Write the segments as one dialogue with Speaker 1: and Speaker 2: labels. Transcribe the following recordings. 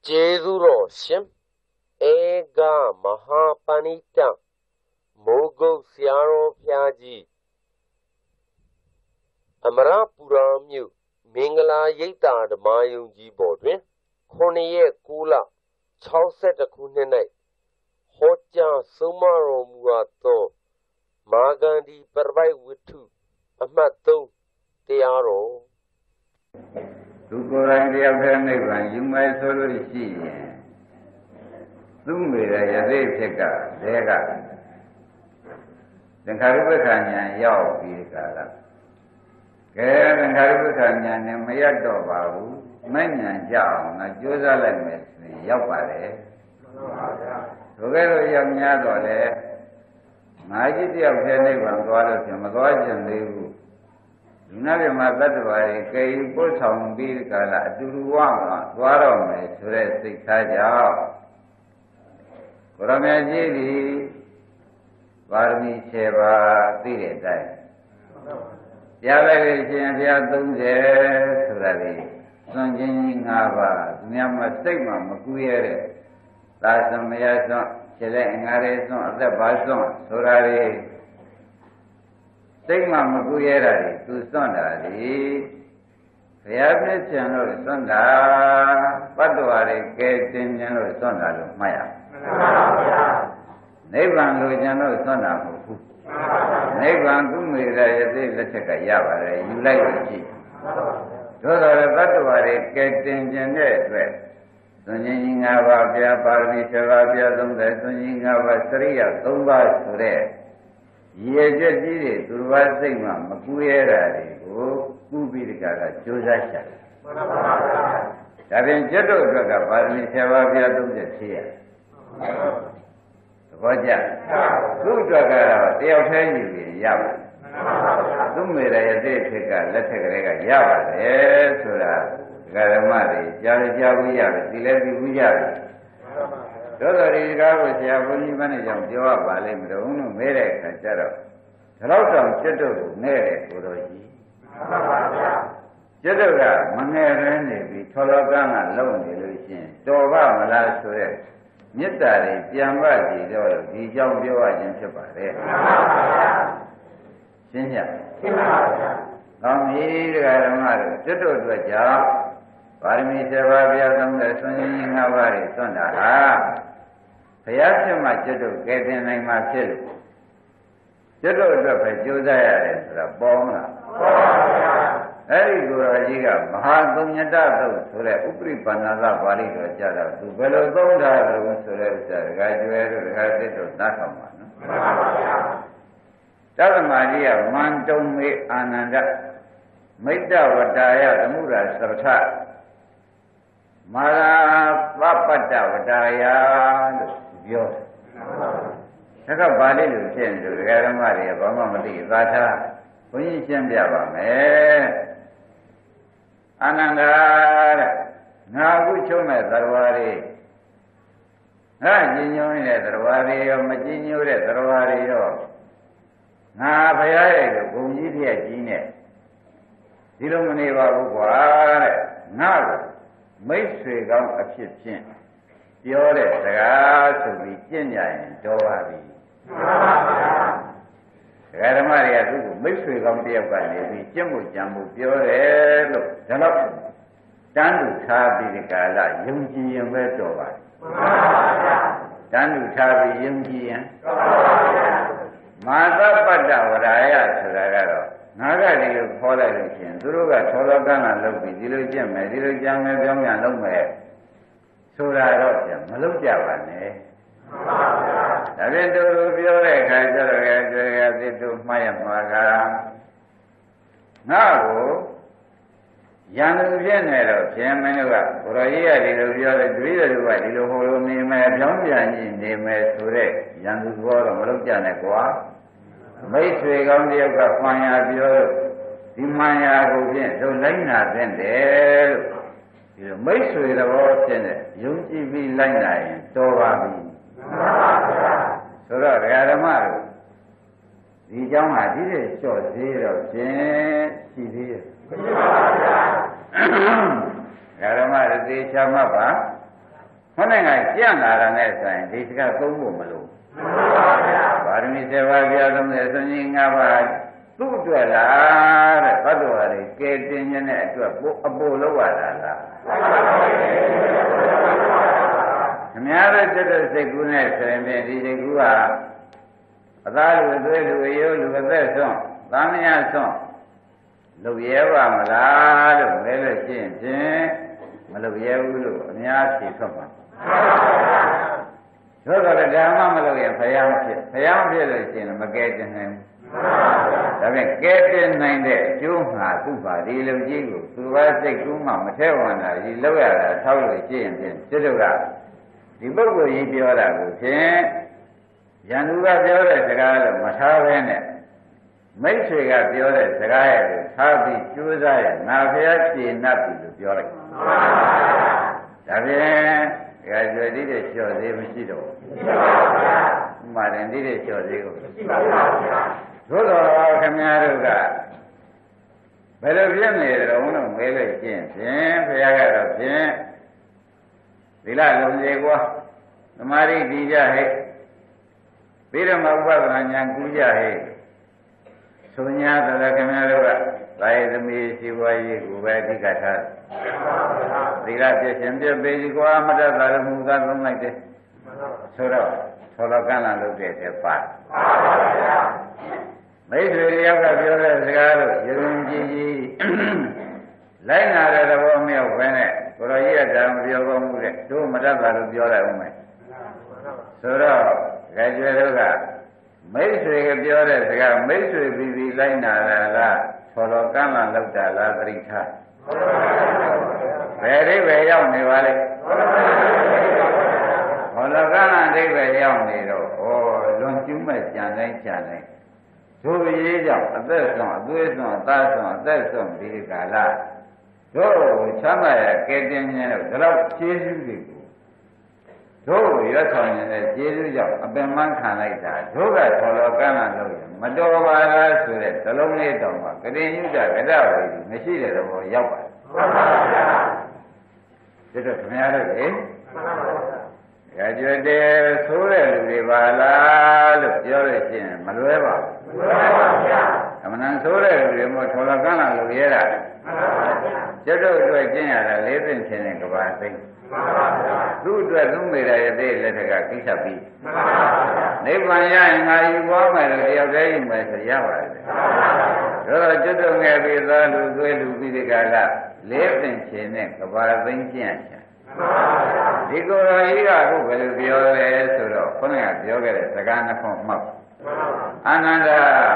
Speaker 1: ကျေးဇူးတော်ရှင်ဧကမဟာပဏိတမိုးကုတ်ဆရာတော်ဘုရားကြီးအမရပူရာမြို့မင်္ဂလာရိပ်သာဓမ္မယုံကြီးပေါ်တွင်9ရက်9လ62ခုနှစ်၌ဟောကြားဆုံးမတော်မူအပ်သောမာဂန္ဒီပရပိုက်ဝတ္ထုအမှတ်3တရားတော်
Speaker 2: သူကိုယ်တိုင်တယောက်တည်းနိဗ္ဗာန်ယူမယ်ဆိုလို့ရှိရင်သူ့မိရဲ့ယသိဖြစ်ကဒဲကသင်္ခါရုပ္ပခဏ်ဉာဏ်ရောက်ပြီးကြလားကဲသင်္ခါရုပ္ပခဏ်ဉာဏ်နဲ့မရတော့ပါဘူးမဲ့ဉာဏ်ကြအောင်ငါကြိုးစားလိုက်မယ်ဆိုရင်ရောက်ပါတယ်မှန်ပါဗျာဒါကဲလို့ရောက်များတော့လေငါကြီးတယောက်တည်းနိဗ္ဗာန်သွားလို့ပြန်မသွားကြသေးဘူးဒီနေ့ပြမှာတတ္တဝါတွေကေယူပို့ဆောင်ပြီးကြလားအတူတူဝမှာသွားတော့မယ်ဆိုတဲ့စိတ်ထားကြောင့်ကိုရမေကြီးဒီပါရမီ7ပါးသိတဲ့အတိုင်းကြားလိုက်လို့ရှိရင်ဘုရား30ဆိုတာလေစွန့်ခြင်းကြီး5ပါးသူများမစိတ်မှမကူရတဲ့သာသမယစွန့်ခြေလက်အင်္ဂါတွေစွန့်အသက်ပါစွန့်ဆိုတာလေစိတ်မှမကူရတာလေသူစွန့်တာလေဘုရားပြည့်စံလို့စွန့်တာပတ္တဝါတွေကဲတင်ခြင်းလို့စွန့်တာလို့မှတ်ရမှန်ပါဗျာနိဗ္ဗာန်လိုချင်လို့စွန့်တာမဟုတ်ဘူးနိဗ္ဗာန်ကုမေရယသိလက်ထက်ကရပါတယ်ယူလိုက်လို့ရှိသို့တော်တတ္တဝါတွေကဲတင်ခြင်းတဲ့အတွက်သွန်ခြင်းကြီး5ပါးပြပါရမီ7ပါးပြ30သွန်ခြင်း5ပါးစရိယ3ပါးဆိုတဲ့ရည်ချက်ကြီးတွေသူတစ်ပါးစိတ်မှမကူရတာတွေကိုကုပြီးတကကြိုးစားချတယ်မှန်ပါပါဗျာဒါပြင်ကျွတ်တို့အတွက်ကပါရမီ7ပါးပြ30ဖြစ်ရသဘောကျသူ့အတွက်ကတော့တယောက်တည်းယူရင်ရပါတယ်မှန်ပါပါသူ့မိရရဲ့သိဖြစ်ကလက်ထက်ကလေးကရပါတယ်ဆိုတာဓမ္မတွေကြားဘူးရတယ်ဒီလည်းဒီဘူးရတယ်သို့တော်ဒီကားကိုဆရာဘုန်းကြီးမနဲ့ကြောင့်ပြောရပါလိမ့်မလို့လို့မဲတဲ့အခါကျတော့ဒီလောက်တောင်ကျွတ်တို့ကိုနဲ့တဲ့ကိုတော်ကြီးမှန်ပါဗျာကျွတ်တို့ကမငယ်ရင်းနေပြီးထော်လောကန်းကလုံနေလို့ရှိရင်တော်ပါမလားဆိုရက်မေတ္တာတွေပြန်ပါကြည့်တော့ဒီကြောင့်ပြောရခြင်းဖြစ်ပါတယ်မှန်ပါဗျာရှင်းရရှင်းပါဗျာကောင်းပြီဓမ္မတို့ကျွတ်တို့အတွက်ကြောင့်ပါရမီ7ပါးပြ30ဆွမ်းခြင်း5ပါးတွေစွန့်တာဟာဘုရားဖြစ်မှကျွတ်တို့ကဲတင်နိုင်မှဖြစ်လို့ကျွတ်တို့အတွက်ပဲကြိုးစားရတယ်ဆိုတာပေါ်မလားပေါ်ပါဗျာအဲ့ဒီကိုယ်တော်ကြီးကမဟာသုညတသုတ်ဆိုတဲ့ဥပရိပန္နသပါဠိတော်ကြတော့သူဘယ်လိုသုံးတာလဲဆိုတဲ့ဥစ္စာဒကာကျွဲတို့ဒကာသစ်တို့နားထောင်ပါနော်မှန်ပါဗျာတသမကြီးကမန္တုံမေအာနန္ဒမိတ္တဝတ္တာယသမှုရာသရထမာရာပပတ္တဝတ္တာယလို့ပြောတယ်ဒါကပါဠိလိုဖြစ်နေလို့ဒကာဓမ္မတွေကဘာမှမသိသာထားဘုန်းကြီးရှင်းပြပါမယ်အာနန္ဒာတဲ့ငါအခုချုပ်မဲ့သရဝါတွေငါညင်ညွန်းနေတဲ့သရဝါတွေရောမကြည်ညိုတဲ့သရဝါတွေရောငါဘုရားရဲ့ဂုဏ်ကြီးပြည့်ကြီးနဲ့ဒီလိုမနေပါဘူးကွာတဲ့ငါ့ကိုမိတ်ဆွေကောင်းအဖြစ်ဖြင့်ပြောတဲ့စကားဆိုပြီးကြင်ကြရင်တော်ပါပြီမှန်ပါဗျာဒကာဓမ္မတွေကသူ့ကိုမိတ်ဆွေကောင်းတယောက်ကနေပြီးကြင်မှုကြံမှုပြောတယ်လို့ဒါတော့တန်းတူထားပြီးဒီကာလယုံကြည်ရင်ပဲတော်ပါမှန်ပါဗျာတန်းတူထားပြီးယုံကြည်ရင်တော်ပါဗျာမာသပတ္တဝရာယဆိုတာကတော့ငါကဒီလိုခေါ်လိုက်လို့ရှိရင်သူတို့ကထောလောကန်းကလုပ်ပြီးဒီလိုကြက်မယ်ဒီလိုကြံမယ်ပြောင်းပြန်လုပ်မယ်ဆိုတာတော့ပြန်မလုပ်ကြပါနဲ့မှန်ပါဗျာဒါဖြင့်သူတို့ပြောတဲ့အခါကျတော့ကျေရသစ်တို့မှားရမှာကငါ့ကိုရန်သူဖြစ်နေတော့ပြင်မင်းတို့ကဘုရားကြီးကဒီလိုပြောတယ်တပည့်တော်ကဒီလိုဟိုလိုနေမယ်ပြောင်းပြန်ကြီးနေမယ်ဆိုတဲ့ရန်သူဘောတော့မလုပ်ကြနဲ့ကွာမိတ်ဆွေကောင်းတယောက်ကမှန်ရာပြောလို့ဒီမှန်ရာကိုဖြင့်တို့လိုက်နာတဲ့တယ်လို့ဒီလိုမိတ်ဆွေတော်ဖြစ်နေယုံကြည်ပြီးလိုက်နာရင်တော်ပါပြီမှန်ပါဗျာဆိုတော့ဒကာဓမ္မတို့ဒီเจ้าဟာဒီတဲ့လျှော့သေးတော့ဖြင့်ရှိသေးရဲ့မှန်ပါဗျာဒကာဓမ္မတို့သေချာမှတ်ပါခေါင်းကကြံ့လာတာနဲ့ဆိုရင်ဒီစကားသုံးဖို့မလို့ပါရမီ7ပါးပြာသုံးတဲ့အစဉ်ကြီး5ပါးသူ့အတွက်လားတဲ့ဘတ်တော်ဟာကဲတင်ခြင်းနဲ့အတွက်အပိုလောက်ရတာလားအများပဲတက်တဲ့စိတ်ကူးနဲ့ဆိုရင်ဒီစိတ်ကူးကအသားလူအသွေးလူအယိုးလူအသက်ဆုံးသာမယဆုံးလုပ်ရဲပါမလားလို့လဲလို့ရှင်းဖြင့်မလုပ်ရဲဘူးလို့အများဖြေထွက်ပါသို့တော်လည်းဓမ္မမလုပ်ရင်ဖယားမဖြစ်လို့ရှင်းမကဲတင်နိုင်ဘူးဒါပြန်ကဲတင်နိုင်တဲ့အကျိုးမှာသူ့ပါဒီလူကြီးကိုသူဘာစိတ်ကူးမှမထဲဝင်တာဒီလောက်ရတာထောက်လို့ရှင်းဖြင့်စိတ်တို့ကဒီပုဂ္ဂိုလ်ကြီးပြောတာကိုဖြင့်ရန်သူကပြောတဲ့စကားလို့မထားဘဲနဲ့မိတ်ဆွေကပြောတဲ့စကားရဲ့ကိုထားပြီးကြိုးစားရင်ငါဖျားရှင်း납ပြီလို့ပြောလိုက်ဒါဖြင့်ကျွယ်တိတဲ့လျှော်သေးမရှိတော့ဘူးဥမာရင်တိတဲ့လျှော်သေးကိုမရှိပါဘူးသို့တော်ခင်ဗျားတို့ကဘယ်လိုဖြစ်နေကြတော့လို့မဲလို့ရှင်းဖြင့်ဖျားကတော့ဖြင့်သီလလုံးကြီးကွာသမာဓိတည်ကြဟဲ့ပြီးတော့မှဥပဒနာဉာဏ်ကူးကြဟဲ့ဆိုညာတော်ခင်ဗျားတို့ကသာယသမီးရှိပွားရေးကိုပဲအဓိကထားသီလပြည့်ရှင်ပြည့်ပေကြီးကွာမတတ်တာလည်းမူသားသုံးလိုက်တယ်ဆိုတော့သောလကံလာလုပ်တဲ့တဲ့ပါမိတ်ဆွေတယောက်ကပြောတဲ့စကားလို့ယုံကြည်ကြီးလိုက်နာတဲ့သဘောမြောက်ပဲနဲ့ကိုတော်ကြီးကဒါမပြောကောင်းဘူးတဲ့တို့မတတ်တာလို့ပြောလိုက်အောင်မယ်ဆိုတော့ကြွယ်တို့ကမိတ်ဆွေကပြောတဲ့စကားမိတ်ဆွေပြီးလိုက်နာတာလားသောလကံလာလောက်တာလားသတိထားဘယ်အိဗယ်ရောက်နေပါလဲသောလကံလာအိဗယ်ရောက်နေတော့လွန်ကျူးမဲ့ကြံတိုင်းတို့ရေးကြောင့်အသက်ဆုံးအသွေးဆုံးအသားဆုံးအသက်ဆုံးဒီကာလတို့ချမ်းသာရကဲတင်ခြင်းတို့ဒါတော့ကျေးဇူးတွေကိုတို့ရွတ်ဆောင်နေတဲ့ကျေးဇူးကြောင့်အပင်မခံလိုက်တာတို့ကသောလကံလာလို့မတော်ပါလားဆိုတဲ့သလုံးလေးတောင်မှကတိညုတကဒဝေမရှိတဲ့တော့ရောက်ပါတယ်မှန်ပါဗျာဒါတော့ခင်ဗျားတို့လေကြွယ်တယ်ဆိုတဲ့လူတွေပါလားလို့ပြောလို့ရှိရင်မလွဲပါဘူးမလွဲပါဗျာအမှန်ဆိုတဲ့လူတွေမို့ထော်လကန်းလာလို့ရဲတာမှန်ပါဗျာကျွတ်တို့အတွက်ကျင့်ရတာ၄သိမ့်ခြင်းနဲ့ကဘာသိမ့်မှန်ပါဗျာသူ့အတွက်သူ့မိရရဲ့တဲ့လက်ထက်ကကိစ္စပြီးမှန်ပါဗျာနိဗ္ဗာန်ရရင်ငါယူသွားမယ်လို့တယောက်တည်းယူမယ်ဆိုရပါတယ်မှန်ပါဗျာဒါတော့ကျွတ်တို့ငယ်ပြီးသားလူသွေးလူပြီးဒီကလာ၄သိမ့်ခြင်းနဲ့ကဘာသိမ့်ကျင့်ချင်ဒီကိုယ်တော်ကြီးကအခုဘယ်လိုပြောလဲဆိုတော့ခေါင်းကပြောခဲ့တဲ့စကားနှစ်ခုမှတ်အာနန္ဒာ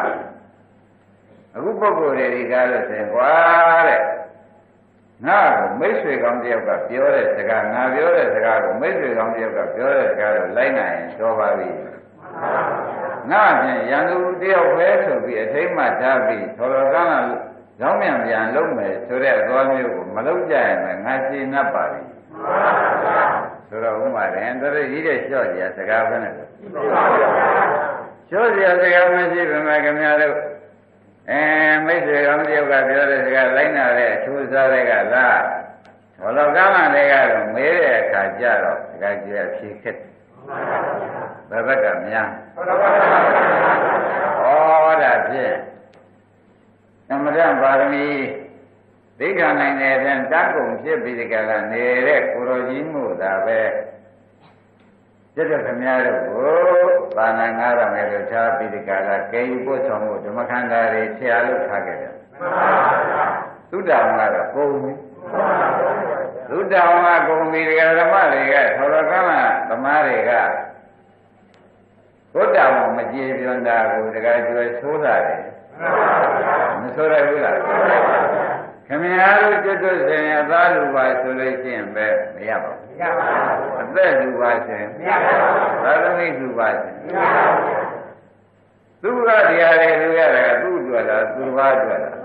Speaker 2: အခုပုဂ္ဂိုလ်တွေဒီကားလို့ဆိုရင်ကွာတဲ့ငါ့ကိုမိတ်ဆွေကောင်းတယောက်ကပြောတဲ့စကားငါပြောတဲ့စကားကိုမိတ်ဆွေကောင်းတယောက်ကပြောတဲ့စကားကိုလိုက်နိုင်ရင်တော်ပါပြီငါဖြင့်ရန်သူတယောက်ပဲဆိုပြီးအထိမ့်မှထားပြီးထော်တော်ကန်းလာကြောင်းမြန်ပြန်လုပ်မယ်ဆိုတဲ့သွားမျိုးကိုမလုပ်ကြရင်ငါရှင်း납ပါပြီဆိုတော့ဥမာတယ်တရကြီးတဲ့လျှော့ကြစကားပဲနဲ့လျှော့ကြစကားမရှိဘယ်မှာခင်ဗျားတို့မိတ်ဆွေကောင်းတယောက်ကပြောတဲ့စကားလိုက်နာတဲ့အချိုးစားတွေကလားဘောလောကမှတွေကတော့မေးတဲ့အခါကျတော့စကားကြည့်အဖြေခက်ဘယ်ဘက်ကများဒါဖြင့်သမထပါရမီသိက္ခာနိုင်တဲ့တန်းတန်းကုန်ဖြစ်ပြီးဒီကလာနေတဲ့ကိုရောကြီးမှုသာပဲကျက်တဲ့ခမည်းတော်ကိုဘာနာငါရမယ်လို့ထားပြီးဒီကလာကေယူပို့ဆောင်မှုဓမ္မခန္ဓာတွေဆရာလို့ထားခဲ့တယ်သုဒ္ဓဝါကတော့ကုန်ပြီသုဒ္ဓဝါကုန်ပြီဒီကဓမ္မတွေကသောရကမသမားတွေကဘုဒ္ဓဝါမကြည်ပြွန်တာကိုတကယ်ကျွယ်ဆိုးတာတယ်မဆိုးရဘူးလားခင်ဗျားတို့ကျွတ်တွစင်အသားလူပါဆိုလို့ရှိရင်ပဲမရပါဘူးမရပါဘူးအသက်လူပါဆိုရင်မရပါဘူးသာသမိလူပါဆိုရင်မရပါဘူးသူကတရားတွေလူရတာကသူ့အတွက်လားသူဘာအတွက်လား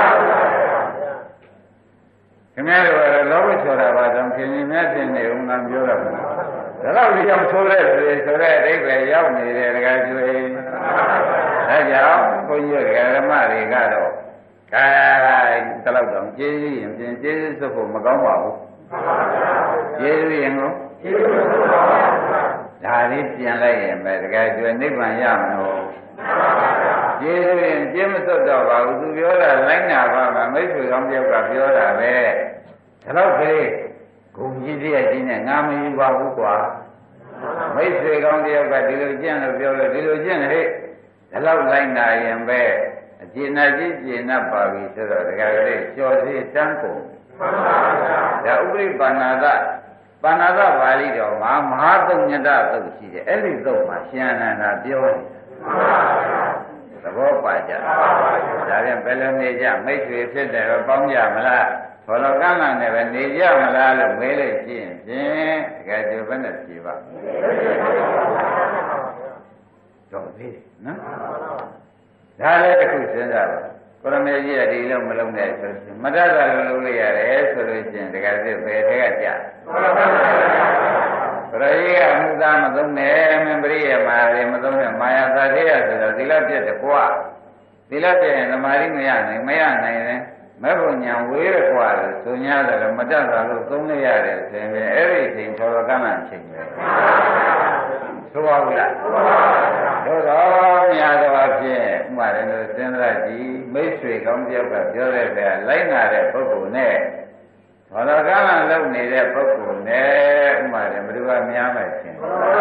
Speaker 2: ခင်ဗျားတို့ကလောဘဆိုတာဘာကြောင့်ခင်ဗျားတင်နေဦးငါပြောတော့ဘူးဒါတော့ဒီကြောင့်ဆိုတဲ့လူတွေဆိုတဲ့အဓိပ္ပာယ်ရောက်နေတယ်တကယ်ကျွေးဒါကြောင့်ဘုန်းကြီးဓမ္မတွေကတော့ကဲတလောက်တော့ကျေးဇူးရင်ပြင်ကျေးဇူးစွဖို့မကောင်းပါဘူးကျေးဇူးရင်ကိုဒါလေးပြန်လိုက်ရင်ပဲတကယ်ကျွနိဗ္ဗာန်ရမလို့ကျေးဇူးရင်ကျေးမစွတ်တော့ပါဘူးသူပြောတာလိုက်နာပါမှာမိတ်ဆွေကောင်းတယောက်ကပြောတာပဲဒါတော့ကလေးဂုံကြီးတည်းကြီးနဲ့ငါမယူပါဘူးကွာမိတ်ဆွေကောင်းတယောက်ကဒီလိုကျင့်လို့ပြောလို့ဒီလိုကျင့်ဟဲ့ဒါတော့လိုက်နာရင်ပဲအကျဉ်းနဲ့ကြီးကျဉ်း납ပါပြီဆိုတော့တကယ်လေးကျော်စီတန်းကုန်ဒါဥပရိပါဏာသပါဏာသပါဠိတော်မှာမဟာသုညတသုတ်ရှိတယ်အဲ့ဒီသုတ်မှာရှင်အနန္ဒာပြောနေတာသဘောပါကြဒါပြန်ဘယ်လိုနေကြမိတ်ဆွေဖြစ်တယ်ပေါင်းကြမလားဘောလောကလနဲ့ပဲနေကြမလားလို့မေးလိုက်ရှင်းဖြင့်တကယ်ကြိုးဘယ်နဲ့ဖြေပါတော့သေးတယ်နော်ဒါလည်းတစ်ခုစဉ်းစားပါကိုရမေကြီးကဒီလိုမလုံးနဲ့ဆိုရင်မတတ်တာလိုလုပ်လိုက်ရတယ်ဆိုလို့ရှိရင်တကယ်စစ်ပဲထဲကကြာပရိယေအမှုသားမသုံးနဲ့မင်းပရိယေမာရီမသုံးနဲ့မာယာသာသေးရဆိုတော့သီလပြည့်တယ်ကွာသီလပြည့်ရင်သမာဓိမရနိုင်ရင်မဲ့ဘုံညာဝေးရကွာလို့ဆို냐တယ်မတတ်တာလို့သုံးလိုက်ရတယ်ဆိုရင်အဲ့ဒီအချိန်သောကမှန်ချိန်ပဲဆိုပါဘူးလားတို့တော့များတော့ဖြင့်ဥမာတယ်လို့စဉ်းစားကြည့်မိတ်ဆွေကောင်းတယောက်ကပြောတဲ့ကလိုက်နာတဲ့ပုဂ္ဂိုလ်နဲ့ဘောရကလလုံနေတဲ့ပုဂ္ဂိုလ်နဲ့ဥမာတယ်ဘယ်သူကများမှချင်း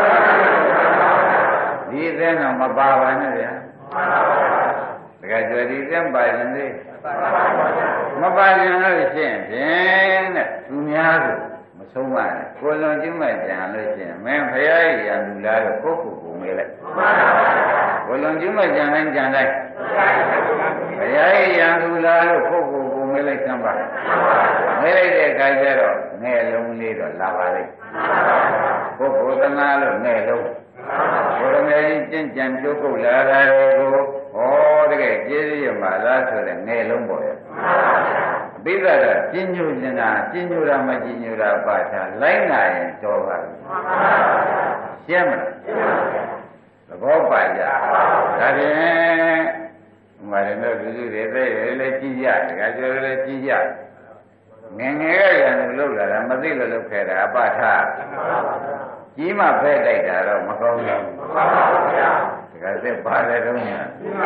Speaker 2: ဒီအသင်းတော့မပါပါနဲ့ဗျာတကယ်ကြွယ်ဒီအသင်းပါရင်လေမပါရင်လို့ရှင်းဖြင့်တဲ့သူများကိုမဆုံးပါနဲ့ကိုလွန်ကျူးမဲ့ကြံလို့ရှင်းမင်းဖရာကြီးရလူလားလို့ကိုယ့်ကိုယ်ကိုမေးလိုက်ကိုလွန်ကျူးမဲ့ကြံတိုင်းကြံတိုင်းဖရာကြီးရလူလားလို့ကိုယ့်ကိုယ်ကိုမေးလိုက်သမ်းပါမေးလိုက်တဲ့အခါကျတော့ငဲ့လုံးလေးတော့လာပါလိမ့်ကိုယ်ကိုယ်သနာလို့ငဲ့လုံးဘုရားမြတ်ကြီးကျင့်ကြံကြိုးကုတ်လာတာကိုဩတကယ်ကျေးဇူးရမှာလားဆိုတဲ့ငယ်လုံးပေါ်ရအပိဓာကကျဉ်းညူနေတာကျဉ်းညူတာမကျဉ်းညူတာပါတာလိုက်နာရင်တော်ပါပြီရှင်းမလားသဘောပါကြဒါဖြင့်ဥမာရမေပြုစုတွေသိရလည်းကြည့်ကြတကယ်ပြောလည်းကြည့်ကြငယ်ငယ်ကရံလို့လာတာမသိလို့လုပ်ခဲ့တာအပထကြီးမှဖဲ့တိုက်တာတော့မကောင်းဘူးတကယ်စစ်ပါတယ်တော့ညာ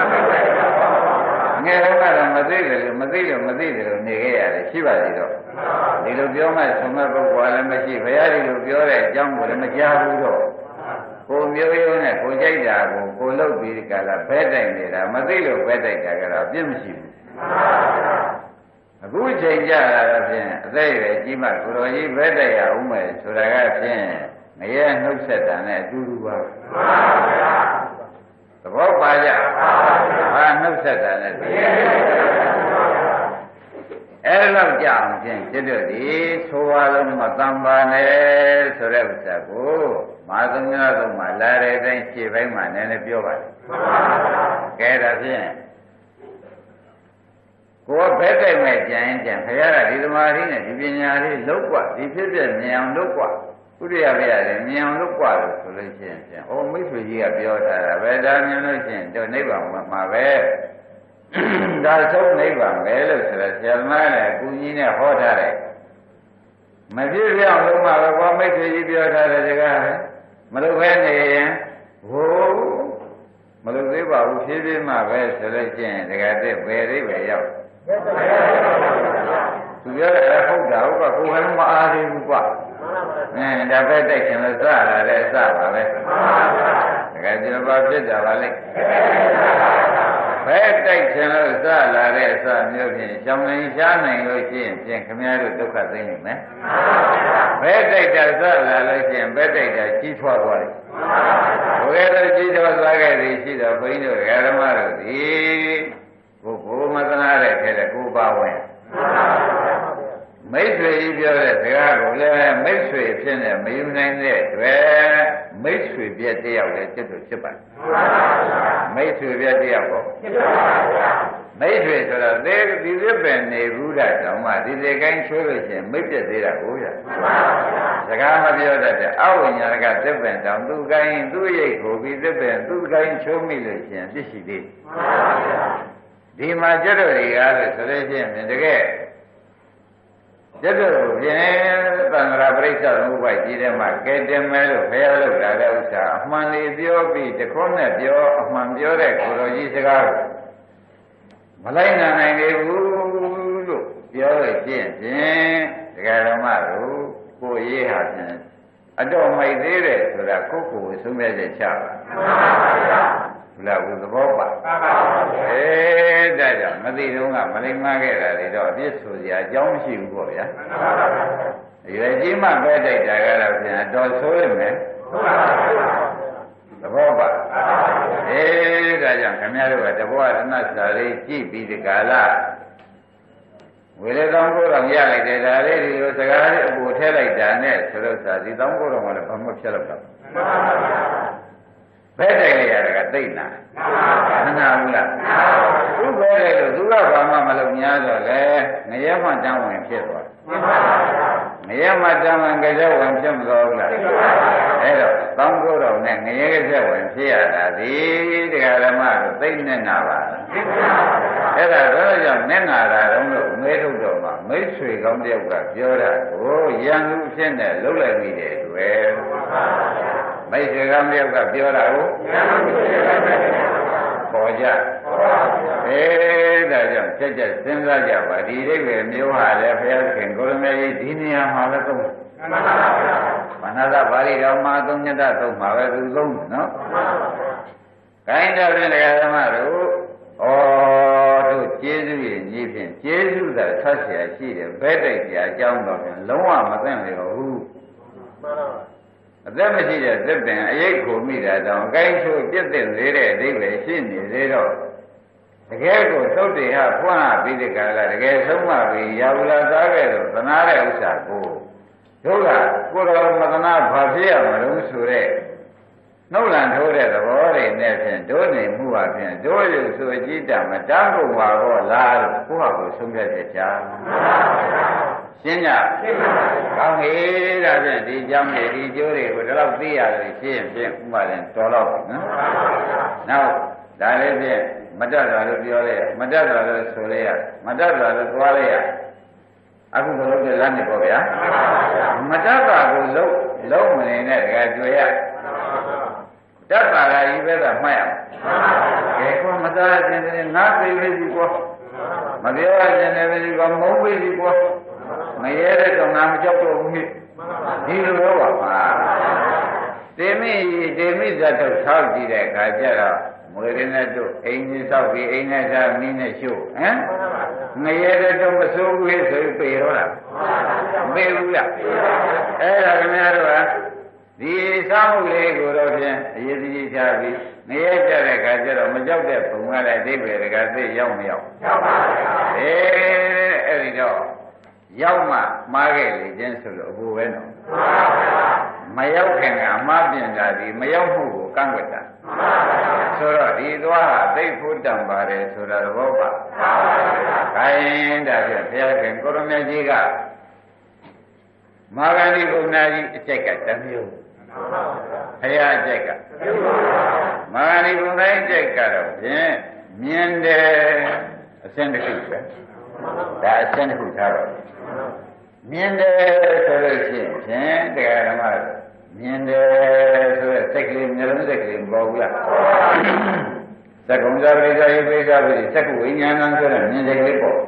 Speaker 2: ငယ်တော့ကတော့မသိတယ်လို့နေခဲ့ရတယ်ရှိပါသေးတော့ဒီလိုပြောမှသုံးမဲ့ပုဂ္ဂိုလ်လည်းမရှိဘုရားဒီလိုပြောတဲ့အကြောင်းကိုလည်းမကြားဘူးတော့ကိုမျိုးရိုးနဲ့ကိုကြိုက်တာကိုလှုပ်ပြီးကြလားဘဲတိုက်နေတာမသိလို့ဘဲတိုက်တာကတော့ပြည့်မရှိဘူးအခုချိန်ကြတာတော့ဖြင့်အသက်အရွယ်ကြီးမှကိုတော်ကြီးဘဲတိုက်ရအောင်မယ်ဆိုတာကဖြင့်ငရဲနှုတ်ဆက်တာနဲ့အတူတူပါသဘောပါကြဘာနှုတ်ဆက်တာလဲအဲ့လောက်ကြအောင်ဖြင့်ကျွတ်တို့ဒီဆိုပါလုံးမတန်ပါနဲ့ဆိုတဲ့ဥစ္စာကိုမာသမီးတို့မှလာတဲ့အတိုင်းခြေပိုင်းမှာနည်းနည်းပြောပါတယ်ကဲဒါဖြင့်ကိုယ်ဘက်တိုက်မဲ့ကြံရင်ကြံခရကဒီသမာဓိနဲ့ဒီပညာလေးလုံးกว่าဒီဖြစ်ဖြစ်မြင်အောင်လုံးกว่าဥရိယပြရတယ်မြင်အောင်လုပ်กว่าလို့ဆိုလို့ရှိရင်ဖြင့်ဩမိတ်ဆွေကြီးကပြောထားတာပဲဒါမြင်လို့ရှိရင်တော့နိဗ္ဗာန်မှာပဲဒါဆုံးနိဗ္ဗာန်ပဲလို့ဆိုတော့ဆရာသမားလည်းအကူကြီးနဲ့ဟောထားတယ်မဖြစ်ပြအောင်လုပ်မှာပဲကွာမိတ်ဆွေကြီးပြောထားတဲ့စကားပဲမလုပ်ဘဲနေရင်ဟိုမလုပ်သေးပါဘူးဖြည်းဖြည်းမှပဲဆိုလို့ရှိရင်တကယ်တည်းဘယ်လေးပဲရောက်သူပြောတယ်ဟုတ်တာဟုတ်ကကိုယ်ကမအားသေးဘူးကွာဒါပဲတိုက်ချင်လို့စလာတယ်စပါပဲတကယ်ကျတော့ဘာဖြစ်တာပါလဲဘဲတိုက်ချင်လို့စလာတဲ့အစမျိုးဖြင့်ရှောင်းနိုင်ရှားနိုင်လို့ရှိရင်ဖြင့်ခမည်းတော်ဒုက္ခသိနေမယ်ဘဲတိုက်တာစလာလို့ရှိရင်ဘဲတိုက်တာကြီးထွားသွားတယ်ဘယ်လိုကြီးထွားသွားခဲ့သည်ရှိတော့ဘုန်းကြီးတို့ဓမ္မတို့ဒီကိုမသနာတဲ့ထဲကိုပါဝင်မိတ်ဆွေကြီးပြောတဲ့စကားကိုလည်းမိတ်ဆွေဖြစ်နေမယူနိုင်တဲ့အတွက်မိတ်ဆွေပြည့်တယောက်လည်းจิตတို့ဖြစ်ပါတယ်မိတ်ဆွေပြည့်တယောက်ကိုဖြစ်ပါဗျာမိတ်ဆွေဆိုတော့ဒီသစ်ပင်နေဘူးတာတောင်မှဒီစေကိုင်းချိုးလို့ရှိရင်မိတ်ပြည့်သေးတာကိုဗျာစကားမပြောတတ်တဲ့အဝိညာဏကသစ်ပင်တောင်သူကိုင်းသူ့ရိတ်ကိုပြီးသစ်ပင်သူ့ကိုင်းချိုးမိလို့ရှိရင်ပြည့်ရှိသေးဒီမှာจิตတို့တွေကဆိုလို့ရှိရင်တကယ် Chắc rồi phía tầng ra bấy giờ ngủ vậy chỉ để mà cái đêm mấy lúc phải lúc ra đâu sao mà đi biểu bị thì con này biểu mà biểu đấy cô rồi gì sẽ cả mà lấy này cái lúc biểu rồi chuyện cái đó mà rồi cô ý hả ở đâu mấy thế đấy rồi là cô xuống đây để chào là cái bộ ba đại rồi mà đi đâu mà lấy má cái là đi đó biết số gì giống chịu của vậy vậy chỉ mà về đây đại là phải đòi số lên mấy bộ ba đại rồi cái này rồi cái bộ là nó sẽ đi chỉ bị cái là vì thế tông cô đồng gia lại để ra đấy thì sẽ cái bộ thế lại ra này sau đó sẽ đi tông cô đồng là không có chơi được bé đây là cái tên nào nào là chú bé đây rồi chú là bà mà lồng nhà rồi đấy ngày mà trong mình chết rồi ngày mà trong mình cái dấu mình chết rồi là đấy rồi tông cô đồng này ngày cái dấu mình chết là gì thì cái mà tên này nào là thế là đó là nên là đúng rồi mấy lúc rồi mà mấy suy công điều cả chưa là giang lúc trên này lúc lại bị để về mấy suy công điều cả chưa là bỏ ra là chẳng chắc sinh ra giờ và đi đấy về miêu hà để phải khiến cô mấy đi nhà mà là không mà nó đã bảo đi đâu mà không nhận ra không mà phải không nó cái đó là cái mà rồiတို့ကျေးဇူးရဲ့ညီဖြင့်ကျေးဇူးသာဆက်เสียရှိတယ်ဘဲတိတ်เสียအကြောင်းတော့လုံးဝမသိနိုင်ဘူးအသက်မရှိတဲ့သစ်ပင်အရိပ်ကိုမိတာတောင်အကိုင်းချိုးပြည့်တဲ့သေးတဲ့အဓိပ္ပာယ်ရှိနေသေးတော့တကယ်ကိုသုတ်တေဟဖွင့်ပြီးတဲ့ကာလတကယ်ဆုံးမပြီးရာဟုလာသားခဲ့တော့သနာတဲ့ဥစ္စာကိုတို့ကကိုယ်တော်မသနာဘာဖြစ်ရမလို့ဆိုတဲ့နှုတ်လန်ထိုးတဲ့သဘောတွေနဲ့ဖြင့်တို့နေမှုအပြင်တို့ရုပ်ဆိုကြည်တာမတန်းကုန်ပါတော့လားလို့ကိုယ့်ဟာကိုယ်ဆုံးဖြတ်ချက်ချာရှင်းကြကောင်းပြီဒါဖြင့်ဒီကြောင့်နေဒီကျိုးတွေကိုဒီလောက်သိရလို့ရှင်းဖြင့်ဥပမာရင်တော်တော့နော်နောက်ဒါလေးဖြင့်မတတ်တာလို့ပြောလိုက်မတတ်တာလို့ဆိုလိုက်ရမတတ်တာလို့သွားလိုက်ရအခုဘယ်လိုလဲလမ်းနေပေါ့ဗျာမတတ်တာကိုလုံးမနေနဲ့တကယ်ကြွေရတတ်ပါလားဒီဘက်ကမှတ်ရမယ်ကဲကောမသားခြင်းနဲ့ငါသိလေးစီကောမပြောရခြင်းနဲ့ဒီကောမုန်းပြီစီကောမရဲတဲ့တော့ငါမကြောက်တော့ဘူးဒီလိုတော့ပါပါတေမိဇတ်တော့ဆောက်ကြည့်တဲ့အခါကျတော့မွေရင်းနဲ့တို့အိမ်ကြီးဆောက်ပြီးအိမ်နဲ့သားမင်းနဲ့ရှို့ဟမ်မရဲတဲ့တော့မစိုးဘူးဆိုပြီးပြေတော့လားမပြေဘူးလားအဲ့ဒါခင်ဗျားတို့ကဒီစားမှုလေးကိုတော့ဖြင့်အရေးကြီးချပြီးငရဲကြတဲ့ခါကျတော့မကြောက်တဲ့ဘုံကလည်းအိဗေဒကသိရောက်မရောက်ရောက်ပါဗျာအဲ့ဒီတော့ရောက်မှမှားခဲ့လေခြင်းဆိုလို့အဘူပဲနော်မရောက်ခင်ကအမှားပြင်တာဒီမရောက်မှုကိုကန့်ကွက်တာဆိုတော့ဒီသွားဟာသိဖို့တံပါတယ်ဆိုတာသဘောပါခိုင်းတာဖြင့်ဘုရားခင်ကိုရမကြီးကမာဂန္ဒီဘုံနာကြီးအကျက်ကတမျိုးဘုရားအကျက်ကမာဂန္ဒီဘုံတိုင်းအကျက်ကတော့ဖြင့်မြင်တယ်အစင်းတစ်ခုပဲဒါအစင်းတစ်ခုထားတော့မြင်တယ်ဆိုလို့ရှိရင်တရားဓမ္မမြင်တယ်ဆိုတဲ့စိတ်ကလေးမျိုးလုံးစိတ်ကလေးမပေါ်ဘူးလားသက္ကုံဇာပရိစ္ဆေယပိစ္ဆာပိသက္ကုဝိညာဏံဆိုတဲ့မြင်စိတ်ကလေးပေါ်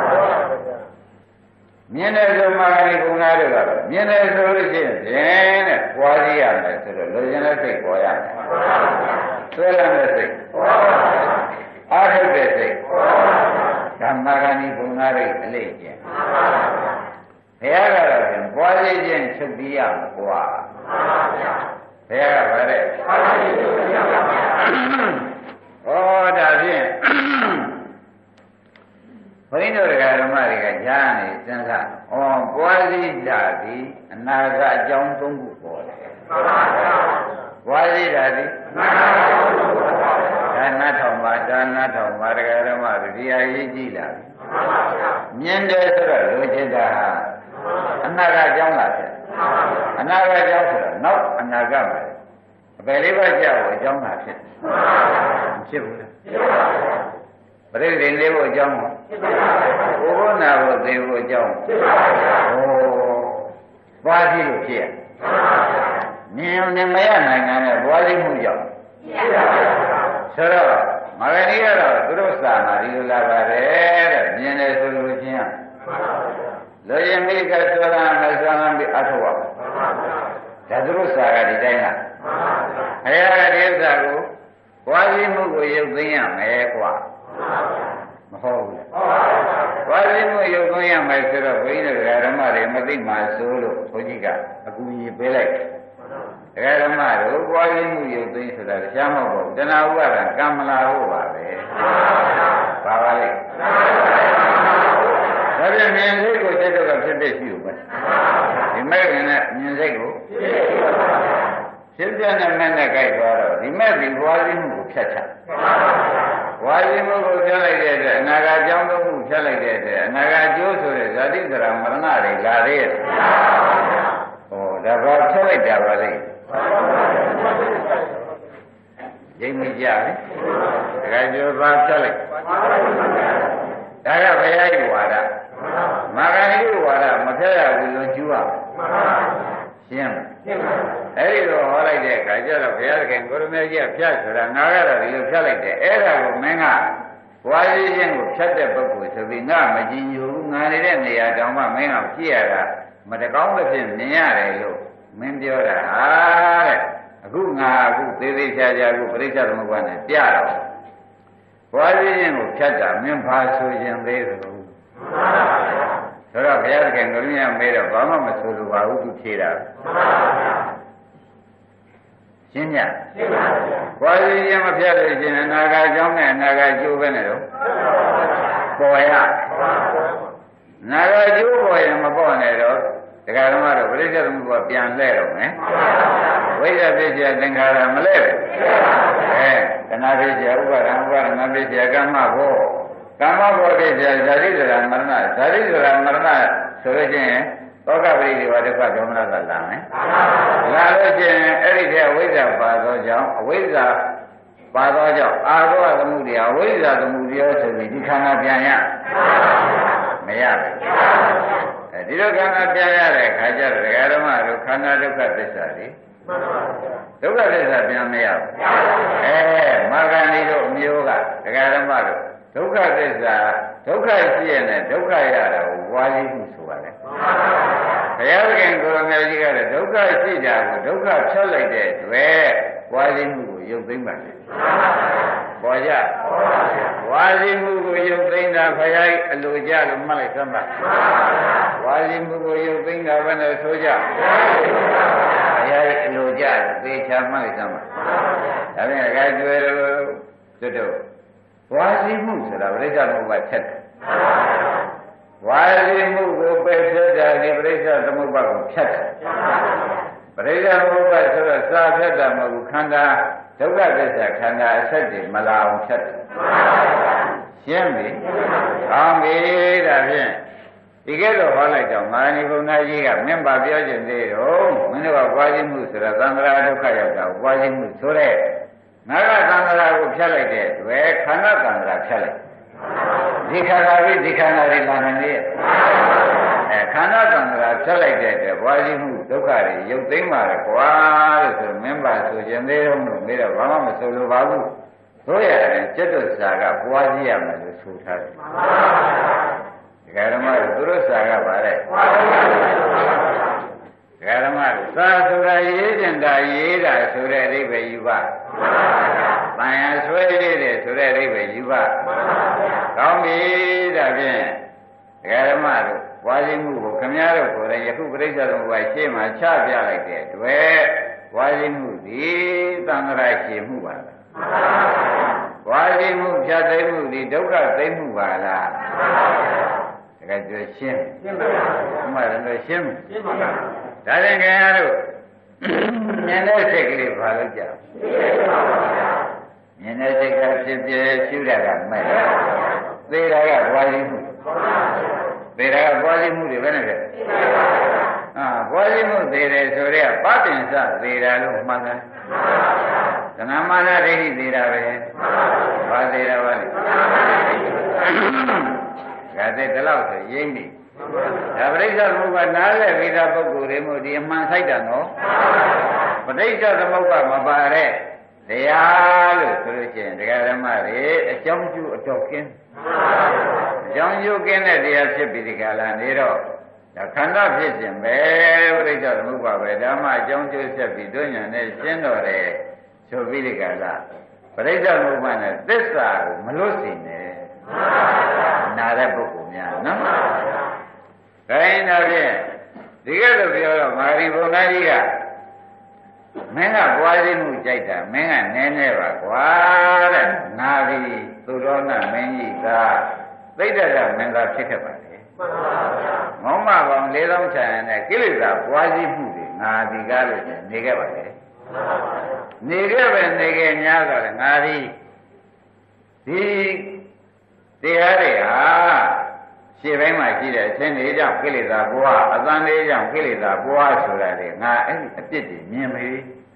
Speaker 2: မြင်တယ်ဆိုမှဒီကုဏတွေကတော့မြင်တယ်ဆိုလို့ရှိရင်တဲ့ပွားစီရမယ်ဆိုတော့လူကျင်တဲ့စိတ်ပေါ်ရမယ်ဆွဲလမ်းတဲ့စိတ်အားထုတ်တဲ့စိတ်ဓမ္မဂဏီကုဏတွေအလေးကျင့်ဘုရားကတော့ဖြင့်ပွားစီခြင်းချုပ်ပြီးရမှာကွာဘုရားကဗါတဲ့ဩဒါဖြင့်ဘုန်းကြီးတို့ဓမ္မတွေကကြားနေစဉ်းစားဩပွားစီတာဒီအနာဂတ်အကြောင်း၃ခုပေါ်တယ်ပွားစီတာဒီဒါနထောင်ပါဒါနထောင်ပါဓမ္မတွေဒီအရေးကြီးလာပြီမြင်တယ်ဆိုတော့လူချင်းတာဟာအနာဂတ်အကြောင်းလားဖြစ်အနာဂတ်အကြောင်းဆိုတော့နောက်အနာဂတ်မှာအပယ်လေးပါးကြောက်အကြောင်းလားဖြစ်ဖြစ်ဘူးလားပရိသေလေးဖို့အကြောင်းဘုဘောနာဖို့သေဖို့အကြောင်းပွားကြည့်လို့ဖြစ်ရမြင်နေမရနိုင်ငံနဲ့ပွားကြည့်မှုကြောင့်ဆိုတော့မဂ္ဂဏီကတော့သူတို့စာမှာဒီလိုလာပါတယ်တဲ့မြင်တယ်ဆိုလို့ချင်းလူရင်မိကသောရမသံပြီးအထောက်ဒါသူတို့စာကဒီတိုင်းလားဘုရားကဒီဥစ္စာကိုပွားကြည့်မှုကိုရုပ်သိမ်းရမယ်ကွာမဟုတ်ဘူးပွားကြည့်မှုရုပ်သိမ်းရမယ်ဆိုတော့ဘုန်းကြီးတို့ဓမ္မတွေမသိမှဆိုလို့ဘုန်းကြီးကအကူကြီးပေးလိုက်ဓမ္မတို့ပွားကြည့်မှုရုပ်သိမ်းဆိုတာရှားမဟုတ်ဘူးတဏှာဥပါဒံကံမလာဟုတ်ပါပဲပါပါလိမ့်ဒါပြန်မြင်စိတ်ကိုစိတ်တော့ဖြစ်ဖြစ်ရှိဦးမယ်ဒီမဲ့ခင်နဲ့မြင်စိတ်ကိုဖြစ်ပြတဲ့မဲ့နဲ့ကြိုက်သွားတော့ဒီမဲ့ဒီဘွားခြင်းမှုကိုဖြတ်ချဘွားခြင်းမှုကိုဖြတ်လိုက်တဲ့အတွက်အနာဂတ်ကြောင်းသုံးမှုဖြတ်လိုက်တဲ့အတွက်အနာဂတ်ကျိုးဆိုတဲ့ဇာတိဇရာမရဏတွေလာသေးရဲ့ဒါဘာဖြတ်လိုက်တာပါလိမ့်ရိပ်မကြလေဒါကြိုးဘာဖြတ်လိုက်ဒါကဘုရားရဲ့ဝါဒမဂ္ဂဏီဝါဒမဖြတ်ရဘူးလို့ကျူးရရှင်းအဲ့ဒီတော့ဟောလိုက်တဲ့အခါကျတော့ဘုရားခင်ကိုရမေကြီးကဖြတ်ဆိုတာငါကတော့ဒီလိုဖြတ်လိုက်တယ်အဲ့ဒါကိုမင်းကဘွားကြီးချင်းကိုဖြတ်တဲ့ပုဂ္ဂိုလ်ဆိုပြီးငါမကြည်ညိုဘူးငါနေတဲ့နေရာတောင်မှမင်းကကြည့်ရတာမတကောင်းလို့ဖြစ်မြင်ရတယ်လို့မင်းပြောတာဟာတဲ့အခုငါအခုသေးသေးချာချာအခုပြိဿသမုပ္ပါဒ်နဲ့ပြတော့ဘွားကြီးချင်းကိုဖြတ်တာမင်းဘာဆိုရင်သေးသလိုဆိုတော့ဘုရားသခင်ကိုမြင်မေးတော့ဘာမှမဆိုလိုပါဘူးသူဖြေတာရှင်းညရှင်းပါဗျာဘွားကြီးချင်းမဖြတ်လို့ရှင်အနာဂတ်အကြောင်းနဲ့အနာဂတ်ကျိုးပဲနဲ့တော့ပေါ်ရနာဂတ်ကျိုးပေါ်ရင်မပေါ်နဲ့တော့ဒကာဓမ္မတို့ပြိဿသမုပ္ပါဒ်ပြန်လှဲ့တော့မယ်ဝိဇ္ဇာပစ္စယသင်္ခါရမလဲပဲတဏှာပစ္စယဥပါဒံဥပါဒနာပစ္စယကမ္မဘောကမ္မဘောပစ္စယဇာတိဇရာမရဏဇာတိဇရာမရဏဆိုလို့ချင်းသောကပရိဒီဝဒုက္ခဒေါမနကလာမယ်လာလို့ချင်းအဲ့ဒီထဲဝိဇ္ဇာပါသောကြောင့်အဝိဇ္ဇာပါသောကြောင့်အာရောသမှုတရားအဝိဇ္ဇာသမှုတရားဆိုပြီးဒီခန္ဓာပြန်ရမရဘူးဒီလိုခန္ဓာပြန်ရတဲ့ခါကျတော့ဒကာဓမ္မတို့ခန္ဓာဒုက္ခသစ္စာတွေဒုက္ခသစ္စာပြန်မရဘူးမဂ္ဂဏီတို့အမျိုးကဒကာဓမ္မတို့ဒုက္ခသစ္စာဒုက္ခရှိရတဲ့ဒုက္ခရတာကိုဝါးကြီးမှုဆိုပါတယ်ဘုရားသခင်ကိုယ်တော်မြတ်ကြီးကလည်းဒုက္ခရှိတာကိုဒုက္ခဖြတ်လိုက်တဲ့အတွက်ဝါးကြီးမှုကိုရုပ်သိမ်းပါလေပေါ်ကြဝါးကြီးမှုကိုရုပ်သိမ်းတာဘုရားအလိုကြလို့မှတ်လိုက်သမ်းပါဝါးကြီးမှုကိုရုပ်သိမ်းတာဘယ်နဲ့ဆိုကြဘုရားအလိုကြသေချာမှတ်လိုက်သမ်းပါဒါဖြင့်အကကျွဲတို့ဝါစီမှုဆိုတာပြိဿသမုပ္ပါဒ်ဖြတ်တယ်ဝါစီမှုကိုပယ်ဖြတ်တာဒီပြိဿသမုပ္ပါဒ်ကိုဖြတ်တယ်ပြိဿသမုပ္ပါဒ်ဆိုတော့စာဖြတ်တာမဟုတ်ဘူးခန္ဓာဒုက္ခသစ္စာခန္ဓာအဆက်တွေမလာအောင်ဖြတ်တယ်ရှင်းပြီကောင်းပြီဒါဖြင့်ဒီကဲတော့ဟောလိုက်တော့မာနိဘုံသားကြီးကမင်းပါပြောခြင်းသေးတော့မင်းတို့ကဝါစီမှုဆိုတာသံဃာဒုက္ခရောက်တာဝါစီမှုဆိုတဲ့ငါကသံဃာကိုဖြတ်လိုက်တဲ့တွေ့ခန္ဓာသံဃာဖြတ်လိုက်ဒီခန္ဓာပြီးဒီခန္ဓာတွေလာနေတယ်ခန္ဓာသံဃာဖြတ်လိုက်တဲ့အတွက်ဘွားကြီးမှုဒုက္ခတွေရုပ်သိမ်းပါလေကွာလို့ဆိုမင်းပါဆိုခြင်းသေးတော့လို့မေးတော့ဘာမှမဆိုလိုပါဘူးတို့ရတယ်ကျက်တို့စာကဘွားကြီးရမယ်လို့ဆိုထားတယ်ဒီကရမသူတို့စာကပါတဲ့ဓမ္မသာဆိုတာရေးကျင်တာရေးတာဆိုတဲ့အဓိပ္ပာယ်ယူပါ။တန်ရဆွဲရတဲ့ဆိုတဲ့အဓိပ္ပာယ်ယူပါ။ကောင်းပြီဒါဖြင့်ဓမ္မတို့ဝါစီမှုကိုခမည်းတော်ကိုယ်တိုင်ယခုပြိဿသမုပ္ပါဒ်ရှေ့မှာချပြလိုက်တဲ့အတွက်ဝါစီမှုဒီသံဃာရှင်းမှုပါလား။ဝါစီမှုဖြတ်သိမ်းမှုဒီဒုက္ခသိမ်းမှုပါလား။ဒါကြွရှင်း။ရှင်းပါဗျာ။အမှန်တော့ရှင်းပါဗျာ။ဒါရင်ခင်ဗျားတို့မြင်တဲ့စိတ်ကလေးဘာလို့ကြောက်မြင်တဲ့စိတ်ကဖြစ်ဖြစ်ရှုတာကမဲ့သေတာကဘွားရင်းမှုသေတာကဘွားရင်းမှုတွေပဲနဲ့ပဲဘွားရင်းမှုသေတယ်ဆိုတော့ပဋ္ဌင်္စသေတာလို့မှန်တယ်ဏမာနဒိဋ္ဌိသေးတာပဲဘာသေးတာပါလဲဒါတဲ့ဒီလောက်ဆိုရင်းပြီဒါပရိစ္ဆေသမုပ္ပါနားလဲပြီးသားပုဂ္ဂိုလ်တွေမို့ဒီအမှန်ဆိုင်တာနော်ပရိစ္ဆေသမုပ္ပါမပါတဲ့တရားလို့ဆိုလို့ရှိရင်တရားဓမ္မတွေအကြောင်းကျိုးအတော်ကင်းအကြောင်းကျိုးကင်းတဲ့တရားဖြစ်ပြီးဒီကလာနေတော့ဒါခန္ဓာဖြစ်ခြင်းပဲပရိစ္ဆေသမုပ္ပါပဲဓမ္မအကြောင်းကျိုးဆက်ပြီးတို့ညာနဲ့ရှင်းတော်တယ်ဆိုပြီးဒီကလာပရိစ္ဆေသမုပ္ပါနဲ့သစ္စာကိုမလွတ်စေနဲ့နာတဲ့ပုဂ္ဂိုလ်များနော်ဒါရင်တော့ဖြင့်ဒီကဲလို့ပြောတော့မာရီဘုံသားကြီးကမင်းကပွားခြင်းမှုကြိုက်တာမင်းကနည်းနည်းပါကွာတဲ့ငါဒီသူတော်နာမင်းကြီးကသိတ္တရမင်းသားဖြစ်ခဲ့ပါလေမောင်မပေါင်း4000ချန်နဲ့ကိလေသာပွားခြင်းမှုတွေငါဒီကားလို့နေခဲ့ပါလေနေခဲ့ပဲနေခဲ့များတော့လေငါဒီတရားတွေဟာရှေ့ပိုင်းမှာရှိတဲ့အချင်းတွေကြောင့်ကိလေသာပွားအသံတွေကြောင့်ကိလေသာပွားဆိုတာလေငါအဲ့ဒီအပြစ်တွေမြင်ပြီ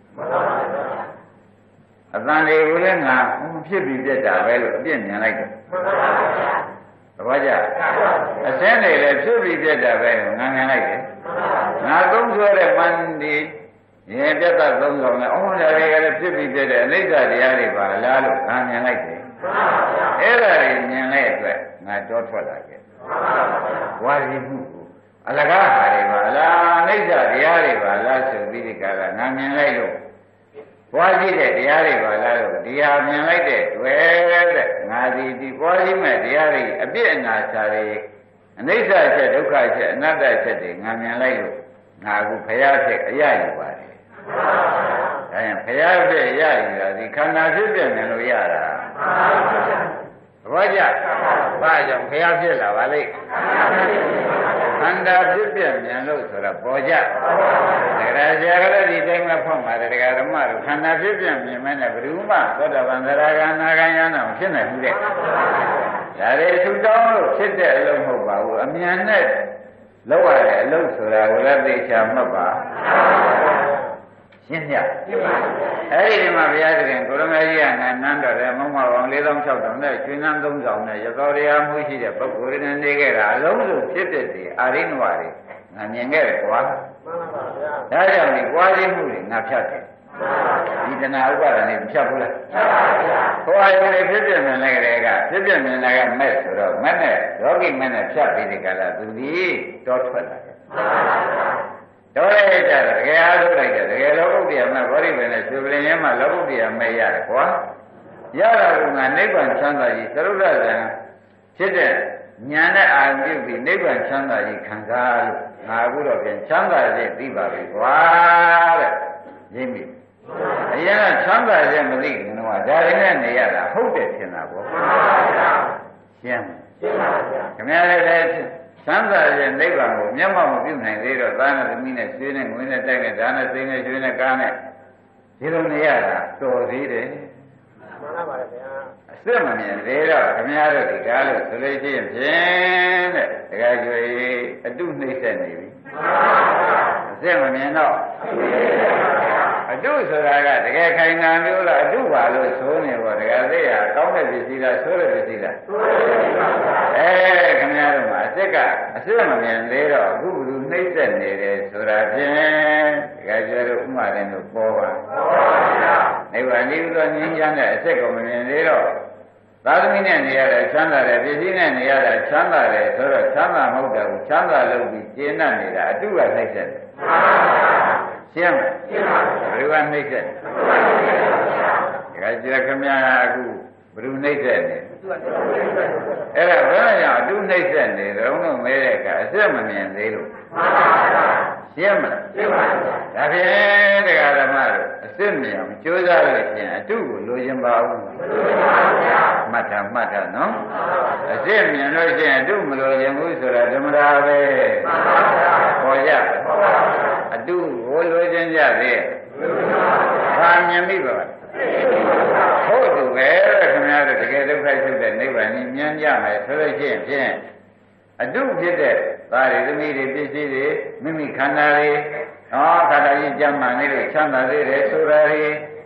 Speaker 2: အသံတွေကိုလည်းငါဖြစ်ပြီးပြတ်တာပဲလို့အပြစ်မြင်လိုက်တယ်သဘောကျအစင်းတွေလည်းဖြစ်ပြီးပြတ်တာပဲငါမြင်လိုက်တယ်ငါသုံးဆွဲတဲ့မန္ဒီရင်ပြတ်တာသုံးဆောင်နဲ့အော်ဒါတွေကလည်းဖြစ်ပြီးပြတ်တဲ့အနိစ္စတရားတွေပါလားလို့ငါမြင်လိုက်တယ်အဲ့ဒါတွေမြင်လိုက်အတွက်ငါတောထွက်လာခဲ့ဝါရီမှုအလကားဟာတွေပါလားအနိစ္စတရားတွေပါလားဆိုပြီးဒီကရငါမြင်လိုက်လို့ပွားကြည့်တဲ့တရားတွေပါလားလို့ဒီဟာမြင်လိုက်တဲ့တွေ့တဲ့ငါဒီပွားကြည့်မဲ့တရားတွေအပြစ်အနာချာတွေအနိစ္စချက်ဒုက္ခချက်အနတ္တချက်တွေငါမြင်လိုက်လို့ငါအခုဖရာဖြစ်အရယူပါတယ်ဒါရင်ဖရာဖြစ်ရယူတာဒီခန္ဓာဖြစ်ပြနေလို့ရတာသဘောကျဘာကြောင့်ဖရာဖြစ်လာပါလိမ့်ခန္ဓာဖြစ်ပြမြန်လို့ဆိုတော့ပေါ်ကြတရားဆရာကလည်းဒီတိုင်းမှာဖောက်ပါတယ်တရားဓမ္မတို့ခန္ဓာဖြစ်ပြမြင်မဲ့နဲ့ဘယ်သူမှသောတာပန်သရဂါနာဂံယနာမဖြစ်နိုင်ဘူးတဲ့ဒါတွေထူတောင်းလို့ဖြစ်တဲ့အလုံးမဟုတ်ပါဘူးအမြန်နဲ့လောက်ရတဲ့အလုံးဆိုတာကိုလည်းသိချာမှတ်ပါရှင်းပြအဲ့ဒီမှာဘုရားသခင်ကိုရမကြီးကနန်းတော်တယ်မုံမပေါင်း4600နဲ့ကျွင်းနန်း3000နဲ့ရသောတရားမှုရှိတဲ့ပုဂ္ဂိုလ်တွေနေခဲ့တာအလုံးစုံဖြစ်ဖြစ်စီအာရိနဝတွေငါမြင်ခဲ့တယ်ကွာမှန်ပါဗျာဒါကြောင့်ဒီကွာခြင်းမှုတွေငါဖြတ်တယ်ဒီတဏှာဥပါဒနဲ့ဖြတ်ဘူးလားဖြတ်ပါဗျာဟောရုံနဲ့ဖြစ်ပြမြင်လိုက်တဲ့ကဖြစ်ပြမြင်လာကမဲ့ဆိုတော့မဲ့နဲ့ယောဂိမဲ့နဲ့ဖြတ်ပြီးဒီကလာသူဒီတောထွက်လာတယ်မှန်ပါဗျာတော်ရကြတယ်တကယ်အားထုတ်လိုက်တယ်တကယ်လောကုတ္တရာမဲ့ဘောဓိပင်နဲ့ရှင်ပလင်ရဲမှာလောကုတ္တရာမဲ့ရတယ်ကွာရတာကငါနိဗ္ဗာန်ချမ်းသာကြီးသရုပ်ရဇံဖြစ်တဲ့ဉာဏ်နဲ့အာရုံပြုပြီးနိဗ္ဗာန်ချမ်းသာကြီးခံစားလို့ငါအခုတော့ပြန်ချမ်းသာခြင်းသိပါပြီကွာတဲ့ရင်းပြီအရင်ကချမ်းသာခြင်းမသိခင်တော့ဒါရင်းနဲ့နေရတာဟုတ်တယ်ထင်တာပေါ့မှန်ပါဗျာရှင်းပါဗျာခင်ဗျားလည်းချမ်းသာခြင်းနိဗ္ဗာန်ကိုမျက်မှောက်မပြုနိုင်သေးတော့သားနဲ့သမီးနဲ့ဆွေးနဲ့ငွေနဲ့တိုက်နဲ့ဒါနဲ့စိမ်းနဲ့ရွှေနဲ့ကားနဲ့ဒီလိုနေရတာတော်သေးတယ်မှန်ပါပါဗျာအစစ်မမြင်သေးတော့ခင်ဗျားတို့ဒီကားလို့ဆိုလို့ရှိရင်ဖြင့်တဲ့တခါကျွေအတုနှိမ့်ဆက်နေပြီမှန်ပါပါအစစ်မမြင်တော့အတုဆိုတာကတကယ်ခိုင်ငံမျိုးလားအတုပါလို့ဆိုနေပေါ့တကယ်သိရကောင်းတဲ့ပစ္စည်းလားဆိုးတဲ့ပစ္စည်းလားဆိုးတဲ့ပစ္စည်းပါခင်ဗျားတို့မှာအစစ်မမြင်သေးတော့အခုဘယ်လိုနှိမ့်ဆက်နေတယ်ဆိုတာဖြင့်တကယ်ကျွေတို့ဥမာတဲ့တို့ပေါ်ပါနိဗ္ဗာန်ဒီဥသောငြိမ်းချမ်းတဲ့အစစ်ကိုမမြင်သေးတော့သာသမီနဲ့နေရတဲ့ချမ်းသာတဲ့ပစ္စည်းနဲ့နေရတဲ့ချမ်းသာတယ်ဆိုတော့ချမ်းသာမဟုတ်တယ်ချမ်းသာလို့ပြီးကျင့်တတ်နေတာအတုကနှိမ့်ဆက်တယ်ရှင်းမလားရှင်းပါပြီဘယ်လိုကနှိမ့်ဆက်လဲဒါကြည့်ခင်ဗျာအခုဘယ်လိုနှိမ့်ဆက်လဲအဲ့ဒါဘယ်လိုကြောင့်အတုနှိမ့်ဆက်နေတော့လို့မဲတဲ့အခါအစစ်မမြင်သေးလို့ရှင်းမလားရှင်းပါပြီဒါဖြင့်တရားဓမ္မတို့အစစ်မြင်အောင်ကြိုးစားလို့ဖြင့်အတုကိုလိုချင်ပါဘူးလိုချင်ပါဗျာမှတ်တာနော်အစစ်မြင်လို့ရှိရင်အတုမလိုချင်ဘူးဆိုတာဓမ္မရာပဲမှန်ပါဗျာပေါ်ကြပါဗျာအတုကိုလိုချင်ကြသေးဘာမြင်ပြီပါဟုတ်သူပဲခင်ဗျားတို့တကယ်ဒုက္ခချုပ်တဲ့နိဗ္ဗာန်ကြီးမြင်ကြမယ်ဆိုလို့ရှိရင်ဖြင့်အတုဖြစ်တဲ့သားတွေသမီးတွေပစ္စည်းတွေမိမိခန္ဓာတွေခန္ဓာကြီးကြမ်းမှန်နေလို့ချမ်းသာသေးတယ်ဆိုတာတွေ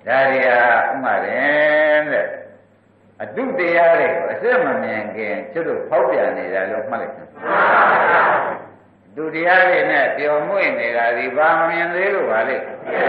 Speaker 2: ဒါရီဟာဥမာတယ်တဲ့အတုတရားတွေကိုအစစ်မမြင်ခင်ကျွတ်တို့ဖောက်ပြန်နေတာလို့မှတ်လိုက်တယ်ဒုတရားတွေနဲ့ပျော်မွေ့နေတာဒီဘာမမြင်သေးလို့ပါလေသ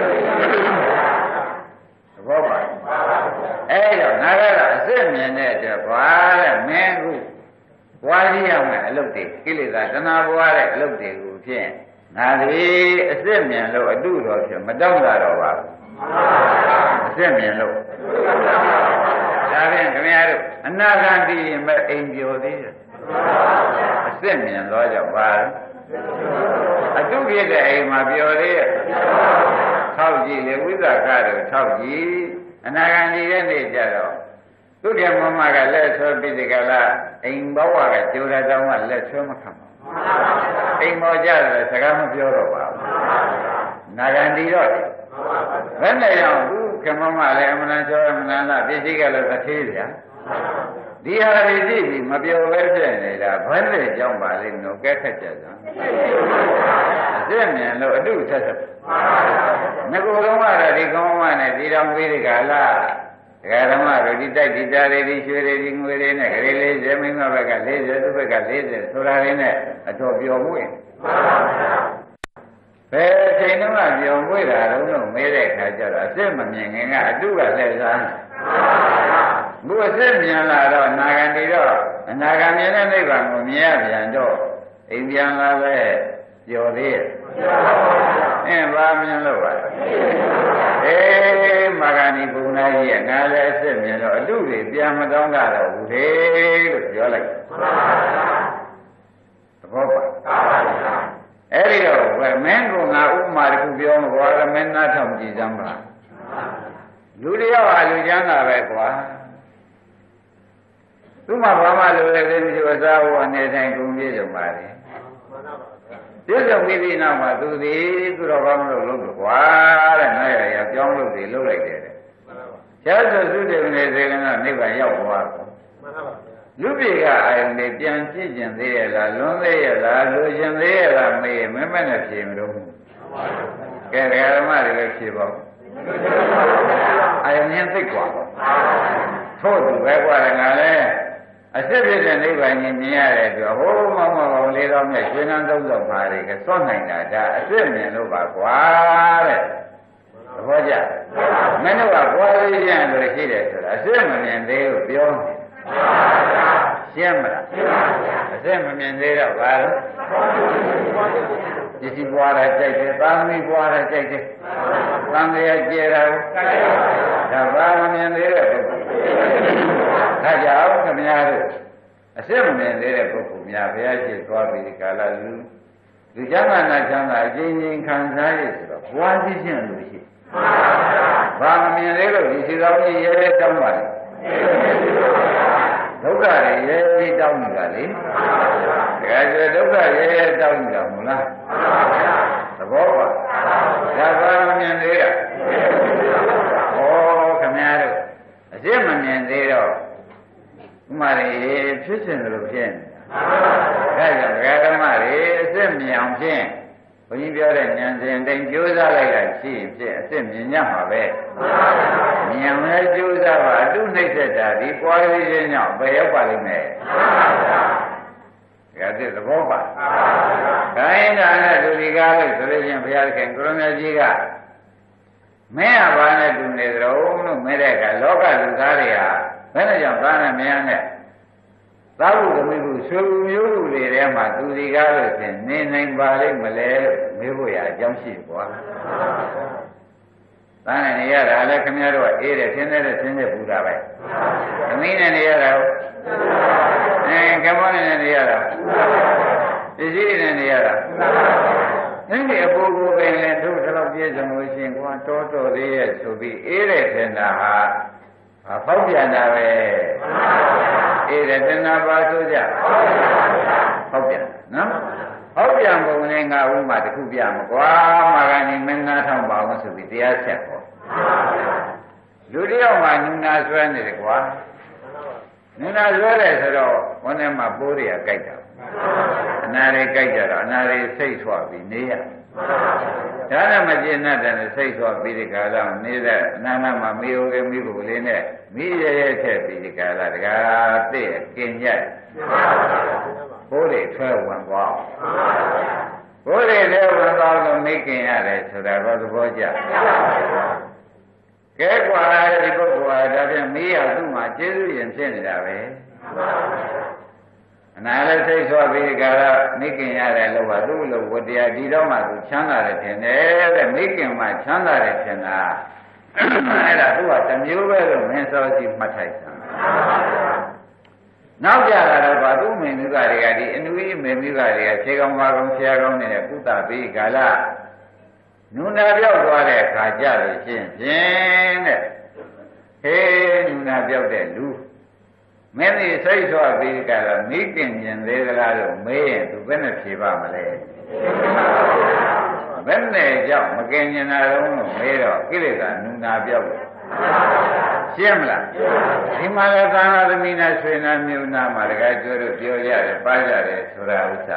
Speaker 2: ဘောပါအဲ့တော့ငါကတော့အစစ်မြင်တဲ့အတွက်ဘာတဲ့မင်းခုဘွားကြီးရမယ်အလုပ်တွေကိလေသာတဏှာဘွားတဲ့အလုပ်တွေကိုဖြင့်ငါဒီအစစ်မြင်လို့အတုတော်ဖြင့်မတောင့်တာတော့ပါဘူးအစစ်မြင်လို့ဒါဖြင့်ခင်ဗျားတို့အနာဂတ်တည်ရင်ပဲအိမ်ပြောသေးတယ်အစစ်မြင်တော့ကြောင့်ပါအတုဖြစ်တဲ့အိမ်မှာပြောသေးရဲ့ထောက်ကြည့်လေဝိသကတို့ထောက်ကြည့်အနာဂတ်တည်တဲ့နေ့ကျတော့သူကမမကလက်ဆွဲပြီးဒီကလာအိမ်ဘဝကကျိုးတဲ့တောင်းကလက်ဆွဲမခံပါဘူးအိမ်ပေါ်ကြတယ်စကားမပြောတော့ပါဘူးနာဂန္ဒီတော့ဘယ်နဲ့ရောက်သူကမမလည်းအမှန်တန်ချောအမှန်တန်လားပြည့်စည်ကလည်းသသေးဗျာဒီဟာတွေကြည့်ပြီးမပြောပဲဖြစ်နေတာဘယ်နဲ့ကြောင်းပါလိမ့်မလို့ကဲခက်ကြတာအစ်မြင်လို့အတုဆက်ဆက်ငကိုယ်တော်ကတော့ဒီကောင်းမနဲ့ဒီတော်ပြီးဒီကလာဒကာဓမ္မတို့ဒီတိုက်ဒီတာတွေဒီရွှေတွေဒီငွေတွေနဲ့ဂရေလေးဇမင်းမဘက်က40သူ့ဘက်က40ဆိုတာတွေနဲ့အတော်ပျော်မွေ့ဘယ်အချိန်တုန်းကပျော်မွေ့တာတော့မဲတဲ့ခါကျတော့အစ်မမြင်ခင်ကအတုကလက်စားဘုအစ်မြင်လာတော့နာဂန္ဒီတော့အနာဂံမြင်တဲ့နိဗ္ဗာန်ကိုမြင်ရပြန်တော့အိမ်ပြန်လာပဲပျော်သေးရဲ့ဘာမြင်လို့ပါမာဂဏီဘုံနာကြီးကငါလည်းအစ်မြင်တော့အတုတွေပြန်မတောင်းတာတော့ဘူးလေလို့ပြောလိုက်သဘောပါအဲ့ဒီတော့မင်းကငါဥပမာတစ်ခုပြောမှာကွာမင်းနားထောင်ကြည့်စမ်းပါလူတယောက်ဟာလူချမ်းသာပဲကွာသူမှဘာမှလိုလည်းမရှိအစားဝအနေတိုင်းကုန်ပြည့်စုံပါလေပြည့်စုံပြီးပြီးနောက်မှာသူတော်ကောင်းလို့လုပ်လို့ကွာတဲ့နိုင်ရပြောင်းလို့ဒီလုပ်လိုက်တယ်တဲ့ကျားဆိုသုတေမနေစေကနိဗ္ဗာန်ရောက်သွားတယ်လူပြေကအာယုန်တွေပြန်ကြည့်ကျင်သေးရဲ့လားလွန်သေးရဲ့လားလိုချင်သေးရဲ့လားမေးမမနဲ့ဖြေမလို့ကဲဓမ္မတွေလည်းဖြေပါဦးအာယုန်ရင်သိกว่าထို့သူပဲกว่าတယ်ငါလည်းအစစ်ဖြစ်တဲ့နိဗ္ဗာန်ကြီးမြင်ရတဲ့အတွက်ဟိုးမောင်မောင်လေးတော်မြတ်ရှင်နန်းသုံးဆောင်ပါတွေကစွန့်နိုင်တာဒါအစစ်မြင်လို့ပါကွာတဲ့သဘောကျမင်းတို့ကဘွားလေးပြန်လို့ရှိတယ်ဆိုတာအစစ်မမြင်သေးလို့ပြောနေရှင်းမလားအစစ်မမြင်သေးတော့ဘာလို့ပစ္စည်းဘွားတာကြိုက်တယ်သာသမီဘွားတာကြိုက်တယ်သံဃာကျေတာဒါဘာမမြင်သေးတဲ့ပုဂ္ဂိုလ်ဒါကြောင့်ခင်ဗျားတို့အစစ်မမြင်သေးတဲ့ပုဂ္ဂိုလ်များဘုရားရှိသွားပြီးကာလလူချမ်းသာနာချမ်းသာအချင်းချင်းခံစားရဆိုတော့ဘွားရှိခြင်းလို့ရှိဘာမမြင်သေးလို့ဒီစီတော်ကြီးရဲတောင်းပါလေဒုက္ခတွေရဲတောင်းနေတာလေဒါကြွဒုက္ခရဲတောင်းနေတာမလားသဘောပါဒါဘာမမြင်သေးတာဩခင်ဗျားတို့အစစ်မမြင်သေးတော့ဥမာရေဖြစ်စဉ်လိုဖြစ်နေတာဒါကြောင့်ဒကာဓမ္မတွေအစစ်မြင်အောင်ဖြင့်ဘုန်းကြီးပြောတဲ့ဉာဏ်စဉ်တိုင်းကြိုးစားလိုက်တာရှိရင်ဖြင့်အစစ်မြင်ရမှာပဲမြင်လဲကြိုးစားပါအတုနှိမ့်သက်တာဒီပွားရည်ခြင်းကြောင့်ဘယ်ရောက်ပါလိမ့်မယ်ဒါသိသဘောပါခိုင်းတာနဲ့သူဒီကားလို့ဆိုလို့ချင်းဘုရားခင်ကိုရမကြီးကမင်းကဘာနဲ့တူနေကြတော့လို့မဲတဲ့ကလောကလူသားတွေဟာဘယ်နဲ့ကြောင့်သားနဲ့မရနဲ့သာဝုသမီးခုဆွေမျိုးလူတွေထဲမှာသူဒီကားလို့ရှင်နေနိုင်ပါလိမ့်မလဲမေးဖို့ရအကြောင်းရှိကွာသားနဲ့နေရတာလည်းခင်ဗျားတို့ကအေးတယ်သင်တဲ့ပူတာပဲသမီးနဲ့နေရတာကမောနဲ့နေရတာပစ္စည်းနဲ့နေရတာဒီအပူကိုပဲလေတို့တော့ပြည့်စုံလို့ရှိရင်ကွာတော်သေးရဲ့ဆိုပြီးအေးတဲ့ထင်တာဟာဖောက်ပြန်တာပဲအေးတဲ့တဏှာပါဆိုကြဖောက်ပြန်နော်ဖောက်ပြန်ပုံနဲ့ငါဥမာတစ်ခုပြမကွာမာဂဏီမင်းနာထောင်ပါအောင်ဆိုပြီးတရားဆက်ပေါ့လူတယောက်မှနုနာဆွဲနေတယ်ကွာနုနာဆွဲတယ်ဆိုတော့ဘုန်းထဲမှာပိုးတွေကကြိုက်တာအနာတွေကြိုက်ကြတော့အနာတွေစိတ်ထွက်ပြီးနေရဒါနဲ့မကျင်တဲ့စိတ်ဆိုပြီးဒီကာလနေတဲ့နာနာမှာမေယိုကမိဖို့လေးနဲ့မိရဲထက်ပြီးဒီကာလတကားတဲ့ကျင်ကြဘိုးတွေဆွဲဝင်သွားဘိုးတွေလည်းဝင်သွားလို့မိခင်ရတယ်ဆိုတာတော့သဘောကျကဲကွာဒီပုဂ္ဂိုလ်ဟာဒါပြန်မိရသူ့မှာကျေးဇူးရင်ဖြစ်နေတာပဲအနာလည်းစိတ်ဆွပြီးဒီကာလမိခင်ရတယ်လို့ပါသူ့လိုဝတရားဒီတော့မှသူချမ်းသာတယ်ထင်တယ်တဲ့မိခင်မှချမ်းသာတယ်ထင်တာအဲ့ဒါသူကတစ်မျိုးပဲလို့မင်းစောစီမှတ်ထိုက်တာနောက်ကြတာတော့ဗာသူ့မိမိကတွေကဒီအနုကြီးမိမိကတွေကခြေကောင်းပါကောင်းဆရာကောင်းနေတဲ့ကုသပြီးကာလနုနာပြောက်သွားတဲ့အခါကြလို့ရှင်းဖြင့်တဲ့ဟေးနုနာပြောက်တဲ့လူမင်းဒီစိတ်ဆိုပြီးကာလမိခင်မြင်သေးသလားလို့မေးရင်သူဘယ်နဲ့ဖြေပါမလဲဘယ်နဲ့ကြောင့်မကင်မြင်တာတော့မေးတော့ကိလေသာနုနာပြောက်တယ်ရှင်းမလားဒီမှာလည်းသာနာသမီးနဲ့ဆွေနာမြုံနာမှာတကယ်ပြောလို့ပြောရတယ်ပါကြတယ်ဆိုတာဥစ္စာ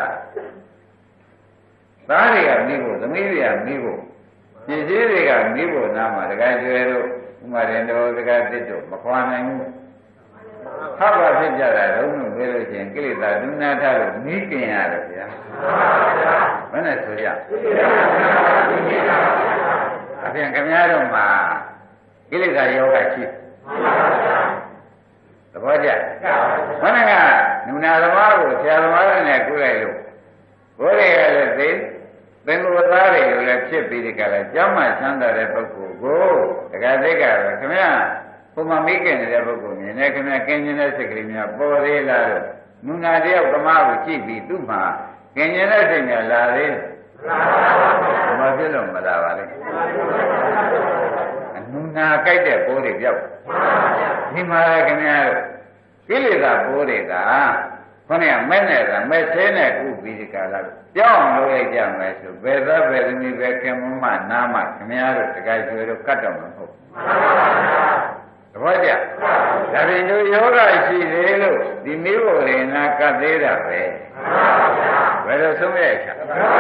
Speaker 2: သားတွေကမိဖို့သမီးတွေကမိဖို့ပစ္စည်းတွေကမိဖို့နာမှာတကယ်ကျွဲလို့ဥမာရင်တော်တကယ်တစ်တို့မခွာနိုင်ဘူးဟောပါဖြစ်ကြတာတော့လို့ပြောလို့ချင်းကိလေသာဒုနာထလို့မိကျင်ရတယ်ဗျာဘယ်နဲ့ဆိုကြအပြင်ခင်ဗျားတို့မှာကိလေသာယောဂရှိသဘောကျဘုန်းကနုနာသမားကိုဆရာသမားနဲ့ကုလိုက်လို့ဘိုးတွေကလည်းသိသင်္ကိုယ်သားတွေလည်းဖြစ်ပြီးဒီကလည်းကျမ်းမှချမ်းသာတဲ့ပုဂ္ဂိုလ်ကိုတခါသိက္ခာပဲခင်ဗျာဘုမမိခင်တဲ့ပုဂ္ဂိုလ်မြင်နေခင်ဗျာကင်းကျင်တဲ့စိတ်ကလေးများပေါ်သေးလားလို့နုနာတယောက်သမားကိုကြည့်ပြီးသူ့မှာကင်းကျင်တဲ့စိတ်များလာသေးတယ်ဘာဖြစ်လို့မလာပါလဲနုနာကြိုက်တဲ့ပိုးတွေပြောက်ဒီမှာခင်ဗျားတို့ကိလေသာပိုးတွေကခொနည်းမဲ့နဲ့ကမဲ့သေးနဲ့ကုပြီးဒီကလာပြောင်းလို့လိုက်ကြမယ်ဆိုဘယ်သက်ဘယ်သမီးပဲခင်မမနာမခင်ဗျားတို့တကယ်ကျွေးတော့ကတ်တော့မှာမဟုတ်သဘောကျဒါပြင်တို့ယောဂရှိသေးလို့ဒီမိဖို့တွေနာကတ်သေးတာပဲဘယ်လိုဆုံးရဲ့ချာ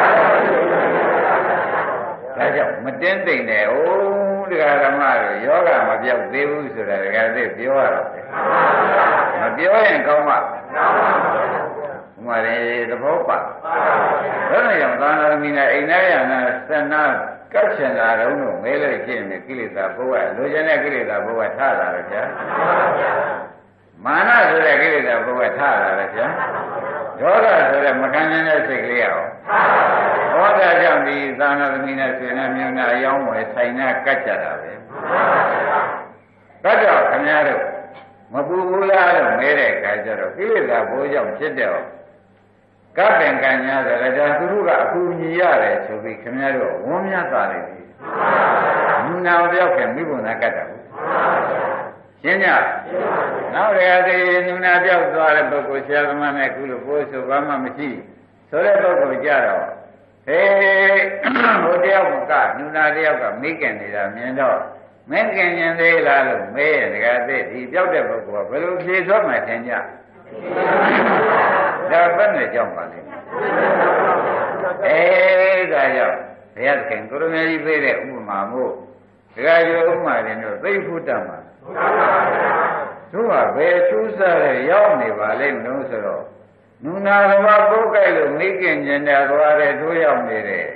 Speaker 2: ဒါကြောင့်မတင်းသိမ့်နဲ့ဩတရားဓမ္မတို့ယောဂမပြောက်သေးဘူးဆိုတာတကယ်သိပြောရတော့မပြောရင်ကောင်းမှာဥမာလေသဘောပါဘယ်လိုကြောင့်သာနာသမီးနဲ့အိမ်ထဲရနာသနာကတ်ချင်တာတော့မေးလို့ရှိရင်ကိလေသာဘုရားလိုချင်တဲ့ကိလေသာဘုရားထလာတယ်ဗျာမာနဆိုတဲ့ကိလေသာဘုရားထလာတယ်ဗျာဒေါသဆိုတဲ့မခံနိုင်တဲ့စိတ်ကလေးရောဟောတာကြောင့်ဒီသာနာသမီးနဲ့ဆွေနဲ့မြုံနဲ့အယောင်းဝယ်ဆိုင်နဲ့ကတ်ကြတာပဲကတ်တော့ခင်ဗျားတို့မပူဘူးလားလို့မဲတဲ့အခါကျတော့ကိလေသာဘိုးကြောင့်ဖြစ်တဲ့ကပ္ပင်ကံညာဆိုတော့ဒါသူတို့ကအကူညီရတယ်ဆိုပြီးခင်ဗျားတို့ဝန်းမြတ်သွားတယ်နုနာပြောက်ခင်မိဘနာကတ်တာဘူးရှင်းကြနောက်ရတဲ့နုနာပြောက်သွားတဲ့ပုဂ္ဂိုလ်ဆရာသမားနဲ့ကုလို့ဘိုးဆိုဘာမှမရှိဆိုတဲ့ပုဂ္ဂိုလ်ကြတော့ဟေးဟိုတယောက်ကနုနာတယောက်ကမိခင်နေတာမြင်တော့မင်းခင်ရင်သေးလားလို့မေးရတကယ်သိဒီပြောက်တဲ့ပုဂ္ဂိုလ်ကဘယ်လိုဖြေသွားမှထင်ကြဒါဘယ်နဲ့ကြောက်ပါလိမ့်ဒါကြောင့်ဘုရားသခင်ကိုရမေကြီးပေးတဲ့ဥပမာမို့ဒကာကျော်ဥပမာတွေတော့သိဖို့တတ်မှာတို့ကဘယ်ကျိုးစားတဲ့ရောက်နေပါလိမ့်မလို့ဆိုတော့နုနာကဘာပုတ်ကြိုက်လို့မိခင်ကျင်တယ်သွားတယ်တို့ရောက်နေတယ်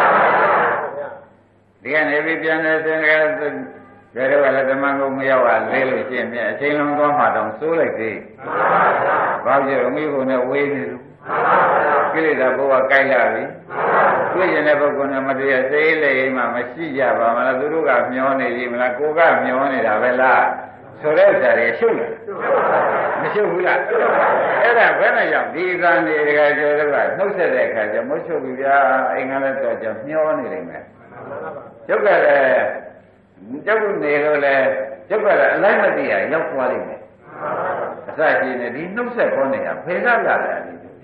Speaker 2: ဒီကနေပြီးပြန်နေစင်ကဘယ်တော့လည်းသမန်ကိုမရောက်ပါလဲလို့ရှင်းမြဲအချိန်လုံးသွားမှတော့စိုးလိုက်သေးဘာကြောင့်မိဖို့နဲ့ဝေးနေလို့ကိလေသာဘဝကြိုက်လာပြီတွေ့ရင်တဲ့ပုဂ္ဂိုလ်နဲ့မတရားစိတ်လေးမှမရှိကြပါမလားသူတို့ကမျောနေပြီမလားကိုကမျောနေတာပဲလားဆိုတဲ့ဇာတ်ရရှုပ်လာမရှုပ်ဘူးလားအဲ့ဒါဘယ်နဲ့ကြောင့်ဒီကံတွေတကယ်ကျော်တော့နှုတ်ဆက်တဲ့အခါကျမရှုပ်ဘူးဗျာအိမ်ကလည်းတော့ကြောင့်မျောနေလိမ့်မယ်ကျုပ်ကလည်းကျုပ်နေလို့လည်းကျုပ်ကလည်းအလိုက်မသိရရောက်သွားလိမ့်မယ်အစရှိနေဒီနှုတ်ဆက်ခေါ်နေတာဖေကလာတယ်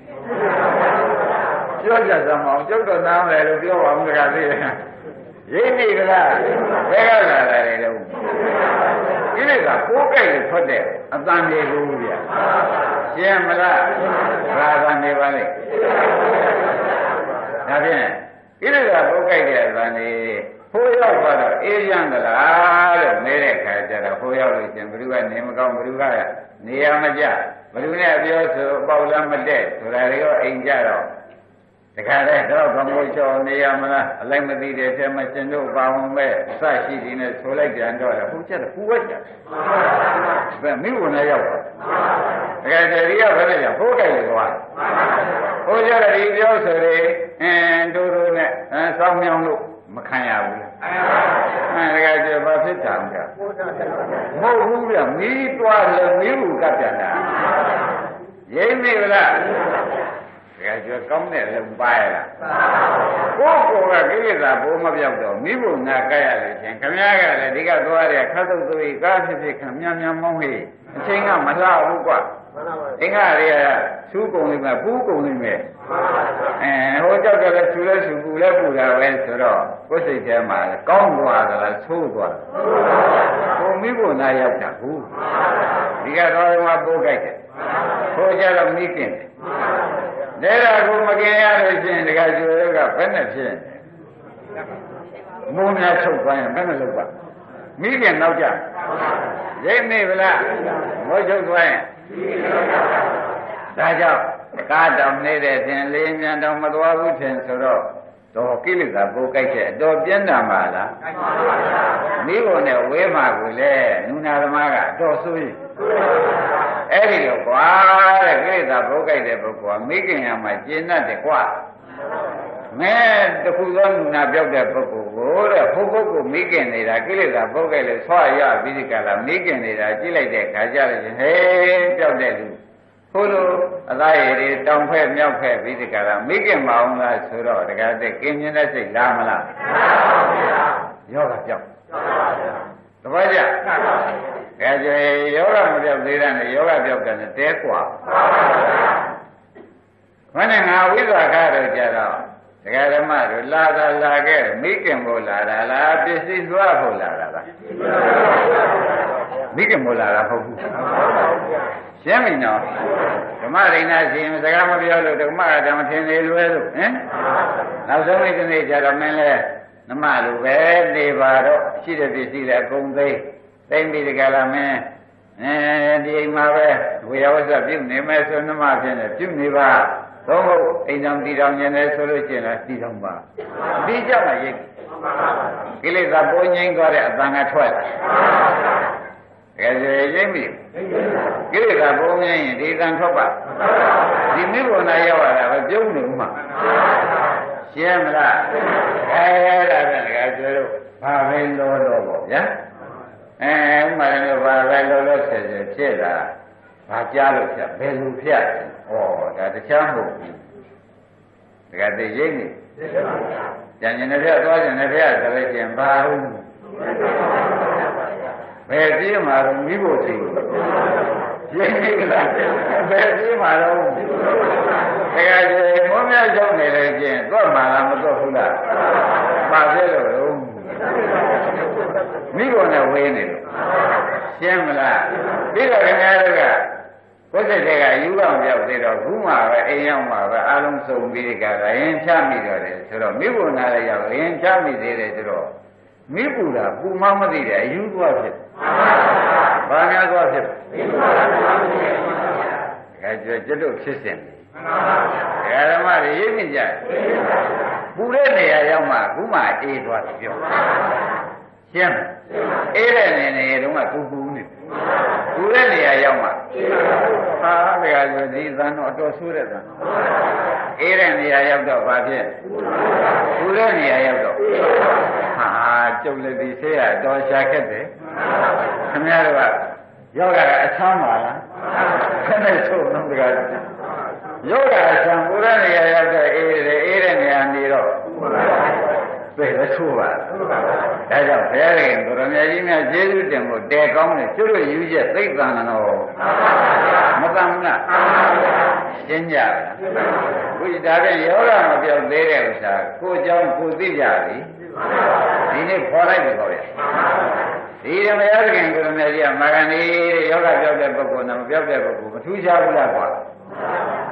Speaker 2: ပြောကြစမ်းအောင်ကျုပ်တော့နားမယ်လို့ပြောပါဦးတကားသေးတယ်ရိပ်နေကြလားဘယ်ကလာတယ်တော့ဒီလေကပိုးကြိုက်လို့ထွက်တဲ့အတန်တွေကိုဗျာရှင်းမလားဘာသာနေပါလိမ့်ဒါဖြင့်ကိလေသာပုတ်ကြိုက်တဲ့ဇာနေဟိုရောက်သွားတော့အေးရမ်းသလားလို့မဲတဲ့ခါကျတော့ဟိုရောက်လို့ရှင်ဘ누구ကနေမကောင်းဘ누구ကနေရာမကျဘ누구နဲ့ပြောဆိုပေါက်လားမတက်ဆိုတာတွေရောအိမ်ကြတော့တခါတည်းတော့ဘမိုးချောနေရမလားအလိုက်မသိတဲ့ထဲမှာရှင်တို့ပါဝင်မဲ့အစရှိဒီနဲ့ဆိုလိုက်ပြန်တော့ဟိုချက်တော့ပူဝက်ကြဘယ်မိဘနဲ့ရောက်ပါတကယ်တည်းကဘယ်နဲ့ရောက်ဟိုကြိုက်လို့သွားဟိုကြတော့ဒီပြောဆိုတွေတို့နဲ့စောင်းမြောင်းလို့မခံရဘူးလားတကယ်ကျဘာဖြစ်တာလဲမဟုတ်ဘူးဗျမီးတွားလည်းမီးဘူးကပ်ပြန်တာရိမ့်မိလားတကယ်ကျကောင်းတဲ့လုံပါရလားကိုကကိလေသာဘိုးမပြောက်တော့မိဘနာကရလို့ချင်းခမည်းကလည်းဒီကသွားတဲ့ခတ်သုတ်သွေးကားဖြစ်ဖြစ်ခမည်းများမောင်းဟေးအချိန်ကမလှဘူးကွာအင်္ဂါတွေကသူးကုန်နေမှာပူးကုန်နေမယ်ဟိုကြောက်တယ်ဆူလဲဆူပူလဲပူတာပဲဆိုတော့ကိုယ်စိတ်ထဲမှာကောင်းသွားသလားဆိုးသွားဟိုမိဘနာရောက်တာဘူးဒီကတော့မှပိုးကြိုက်တယ်ဟိုကြတော့မိခင်တယ်ဒါကကိုမกินရလို့ရှိရင်တခါကျွေးကဘယ်နဲ့ဖြစ်မိုးများချုပ်သွားရင်ဘယ်နဲ့လုပ်ပါမိခင်နောက်ကြရိပ်နေဗလားမိုးချုပ်သွားရင်ဒါကြောင့်ကားတောင်နေတဲ့သင်လေးမြန်တောင်မသွားဘူးထင်ဆိုတော့တော့ကိလေသာပိုးကြိုက်တဲ့အတော်ပြင်းတာပါလားမိဘနဲ့ဝေးမှာကိုလေနုနာသမားကအတော်ဆိုးရင်အဲ့ဒီတော့ကွာတဲ့ကိလေသာပိုးကြိုက်တဲ့ပုဂ္ဂိုလ်ကမိခင်ရမှာကျင့်တတ်တယ်ကွာမဲတခုသောနုနာပြောက်တဲ့ပုဂ္ဂိုလ်ကိုတဲ့ဟိုပုဂ္ဂိုလ်မိခင်နေတာကိလေသာပိုးကြိုက်လို့ဆွာရပြီးဒီကလာမိခင်နေတာကြည့်လိုက်တဲ့ခါကျတော့ဟဲပြောက်တဲ့လူဟိုလိုအသားရည်တွေတောင်ဖက်မြောက်ဖက်ပြီးဒီကလာမိခင်မအောင်လားဆိုတော့တကယ်တည်းကင်းကျင်တဲ့စိတ်လားမလားမှန်ပါဗျာယောဂပြောက်တပည့်ကြအဲကျယောဂမပြောက်သေးတဲ့နဲ့ယောဂပြောက်တယ်နဲ့တဲกว่าခဏငါဝိဇ္ဇာခါတော့ကြတော့ဒကာဓမ္မတို့လာတာလာခဲ့မိခင်မို့လာတာလားပစ္စည်းသွားဖို့လာတာလားမိခင်မို့လာတာဟုတ်ဘူးရှင်းပြီနော်ဓမ္မရိဏရှင်စကားမပြောလို့ဓမ္မကဓမ္မထင်လေလွဲလို့ဟင်နောက်ဆုံးနေ့နေ့ကျတော့မင်းလဲနမလိုပဲနေပါတော့ရှိတဲ့ပစ္စည်းလည်းအကုန်သိပြီးဒီကလာမင်းဒီအိမ်မှာပဲဝေယဝဆပြုနေမယ်ဆိုနမဖြစ်နေပြုနေပါသုံးဖို့အိမ်တော်တည်တော်နေတယ်ဆိုလို့ရှိရင်လည်းတည်တော်ပါဒီကြောင့်ရိပ်ကိလေသာပိုးငြိမ်းသွားတဲ့အတန်ကထွက်လာတကယ်ဆိုရိပ်ပြီကိလေသာပိုးငြိမ်းရင်ဒီအတန်ထွက်ပါဒီမိဘနာရောက်လာတာပဲပြုံးနေဦးမှာရှင်းမလားဒါပဲတကယ်ဆိုတော့ဘာပဲလို့တော့ပေါ့ဗျာဥမာလည်းဘာပဲလို့ဆက်ဖြစ်တာဘာကြားလို့ဖြတ်ဘယ်လိုဖြတ်ဩဒါတခြားမဟုတ်ဘူးတကယ်သိရိပ်နေကျန်ကျင်တဲ့ဖြတ်သွားကျင်တဲ့ဖြတ်ဆိုလို့ရှိရင်ဘာဟုတ်ဘယ်ပြေးမှာတော့မိဖို့သိရိပ်နေကလားဘယ်ပြေးမှာတော့တကယ်ကြီးမောမြရောက်နေလို့ကျင်သွားမှာလားမသွားဘူးလားပါဖြစ်လို့မိဖို့နဲ့ဝေးနေလို့ရှင်းမလားပြီးတော့ခင်ဗျားတို့ကကိုယ်စိတ်တွေကယူကောင်ပြောက်သေးတော့ခုမှပဲအိမ်ရောက်မှပဲအလုံးစုံပြီးဒီကရင်ချမိတော့တယ်ဆိုတော့မိဖို့နာလည်းရောက်ရင်ချမိသေးတယ်ဆိုတော့မိပူတာပူမမသိတဲ့အယူသွားဖြစ်ဘာများသွားဖြစ်ဒါကျွတ်တို့ဖြစ်စဉ်ဓမ္မတွေရိပ်မိကြပူတဲ့နေရာရောက်မှခုမှအေးသွားတယ်ပြောရှင်းအေးတဲ့နေရာတုန်းကပူနေပူတဲ့နေရာရောက်မှဟာတကယ်ဆိုဒီသံတော့အတော်ဆိုးတဲ့သံအေးတဲ့နေရာရောက်တော့ဘာဖြစ်ပူတဲ့နေရာရောက်တော့ဟာကျုပ်လည်းဒီဆေးရတော်ရှာခက်တယ်ခင်ဗျားတို့ကယောဂကအချမ်းပါလားခက်နေဆိုတော့တကယ်ယောဂအချမ်းပူတဲ့နေရာရောက်တော့အေးတဲ့နေရာနေတော့ပဲလည်းဆိုးပါဒါကြောင့်ဘုရားရှင်ကိုရမကြီးများကျေးဇူးတင်ဖို့တဲကောင်းတယ်ကျွတ်တို့ယူချက်သိက္ခာန်တော်မတမ်းဘူးလားရှင်းကြပါခုဒါဖြင့်ယောဂမပြောက်သေးတဲ့ဥစ္စာကိုเจ้าကိုသိကြပြီဒီနေ့ခေါ်လိုက်ပြီခေါ်ရဒီဓမ္မရခင်ကိုရမကြီးကမာဂန်ဒီယောဂပြောက်တဲ့ပုဂ္ဂိုလ်နဲ့မပြောက်တဲ့ပုဂ္ဂိုလ်မထူးခြားဘူးလားကွာ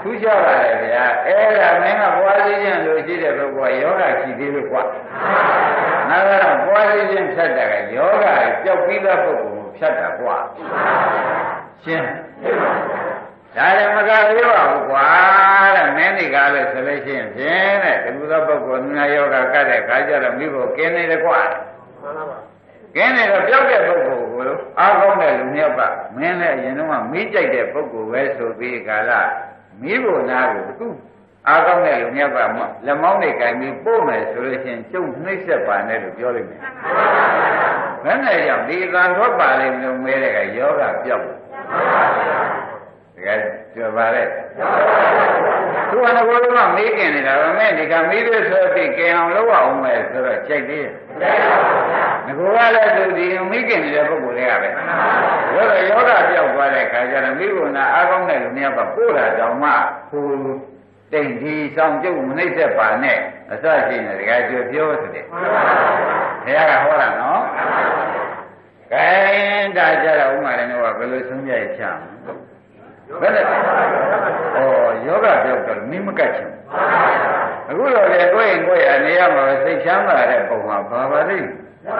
Speaker 2: ထူးခြားပါလေဗျာအဲ့ဒါမင်းကပွားစီခြင်းလို့ရှိတဲ့ပုဂ္ဂိုလ်ကယောဂရှိသေးလို့ကွာငါကတော့ပွားစီခြင်းဖြတ်တာကယောဂကြောက်ပြီးသားပုဂ္ဂိုလ်ကိုဖြတ်တာကွာရှင်းဒါလည်းမကသေးပါဘူးကွာတဲ့မင်းတွေကလည်းဆိုလို့ရှိရင်ဖြင့်တဲ့ဒီလိုသောပုဂ္ဂိုလ်နုနာယောဂကတ်တဲ့ခါကျတော့မိဖို့ကင်းနေတယ်ကွာမှန်ပါပါကင်းနေတော့ပြောက်တဲ့ပုဂ္ဂိုလ်ကိုအားကောင်းတဲ့လူမျိုးကမင်းလည်းအရင်တော့မီးကြိုက်တဲ့ပုဂ္ဂိုလ်ပဲဆိုပြီးကာလမီးဖို့နာကိုသူအားကောင်းတဲ့လူမျိုးကလက်မောင်းနဲ့ကင်ပြီးပို့မယ်ဆိုလို့ရှိရင်ကျုပ်နှိမ့်ဆက်ပါနဲ့လို့ပြောလိုက်မယ်ဘယ်နဲ့ကြောင့်ဒီကံတော့ပါလိမ့်လို့မဲတဲ့ကယောဂပြောက်တကယ်ပြောပါလေသူကငါတို့ကမေးกินနေတာဗမဲဒီကမေးလို့ဆိုပြီးกินအောင်လုပ်အောင်မယ်ဆိုတော့ကြိုက်သေးတယ်ငါကလည်းသူဒီမေးกินနေတဲ့ပုဂ္ဂိုလ်တွေကပဲယောဂပြောက်သွားတဲ့ခါကျတော့မိဘနာအားကောင်းတဲ့လူမျိုးကပို့တာတောင်မှဟိုတိမ်ဒီဆောင်ကျုပ်မနှိမ့်သက်ပါနဲ့အစရှိနေတကယ်ပြောဆိုတယ်ဘုရားကဟောတာနော်ကဲဒါကြတော့ဥမာလည်းတော့ဘယ်လိုဆုံးဖြတ်ချမ်းဘယ်နဲ့ဩယောဂပြောက်တော့မိမကတ်ချင်အခုတော့လေကိုယ့်ရင်ကိုယ့်ရနေရမှာစိတ်ချမ်းသာတဲ့ပုံမှာဘာပါလိမ့်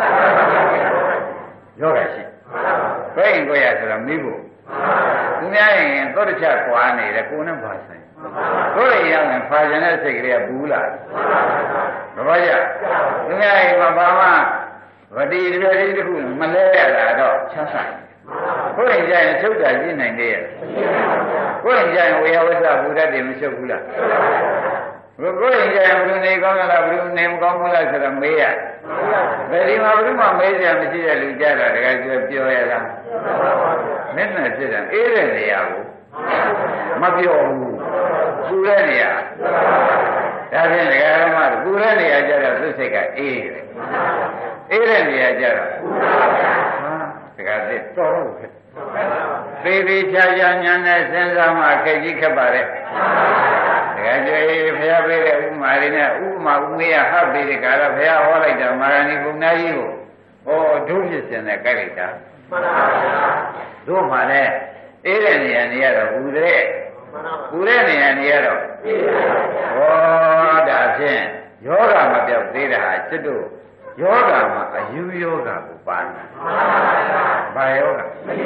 Speaker 2: ယောဂရှိကိုယ့်ရင်ကိုယ့်ရဆိုတော့မိဖို့သူများရင်သောတချကွာနေတယ်ကိုယ်နဲ့ပါဆိုင်ကိုယ်ရင်ရင်ဖာကျင်တဲ့စိတ်ကလေးကဘူးလာဘာကြသူများရင်ဘာမှဗတိတပြည့်တခုမလဲရတာတော့ချမ်းသာကိုယ်ရင်ကြရင်ချုပ်တာကြည့်နိုင်သေးရဲ့ကိုယ်ရင်ကြရင်ဝေယဝစ္စဘုရားတည်းမချုပ်ဘူးလားကိုယ်ရင်ကြရင်ဘုရားနေကောင်းလားဘုရားနေမကောင်းဘူးလားဆိုတော့မေးရဘယ်ဒီမှာဘုရားမေးစရာမရှိတဲ့လူကြတာတကယ်ပြောရလားမျက်နှာဖြစ်တယ်အေးတဲ့နေရာကိုမပြောဘူးပူတဲ့နေရာဒါဖြင့်ဒကာရမပူတဲ့နေရာကြတော့သူ့စိတ်ကအေးတယ်အေးတဲ့နေရာကြတော့ဒကာသစ်တော်တော့ဖြစ်သေသေးချာချာညာနဲ့စဉ်းစားမှခက်ကြီးခက်ပါလေဒကာကျွေးဖျားပေးတဲ့ဥမာတွေနဲ့ဥမာဥမေးရဟပ်ပေးတဲ့ကာလဖျားဟောလိုက်တာမာရဏီဘုံနာကြီးကိုဟောဒုဖြစ်စဉ်နဲ့ကြိုက်လိုက်တာမှန်ပါဗျာတို့မှလည်းအေးတဲ့နေရာနေရတော့ဘူးတဲ့ပူတဲ့နေရာနေရတော့ဟောဒါဖြင့်ယောဂမပြောက်သေးတာဟာจิตတို့ယောဂမှာအယူယောဂကိုပါနေဘာယောဂ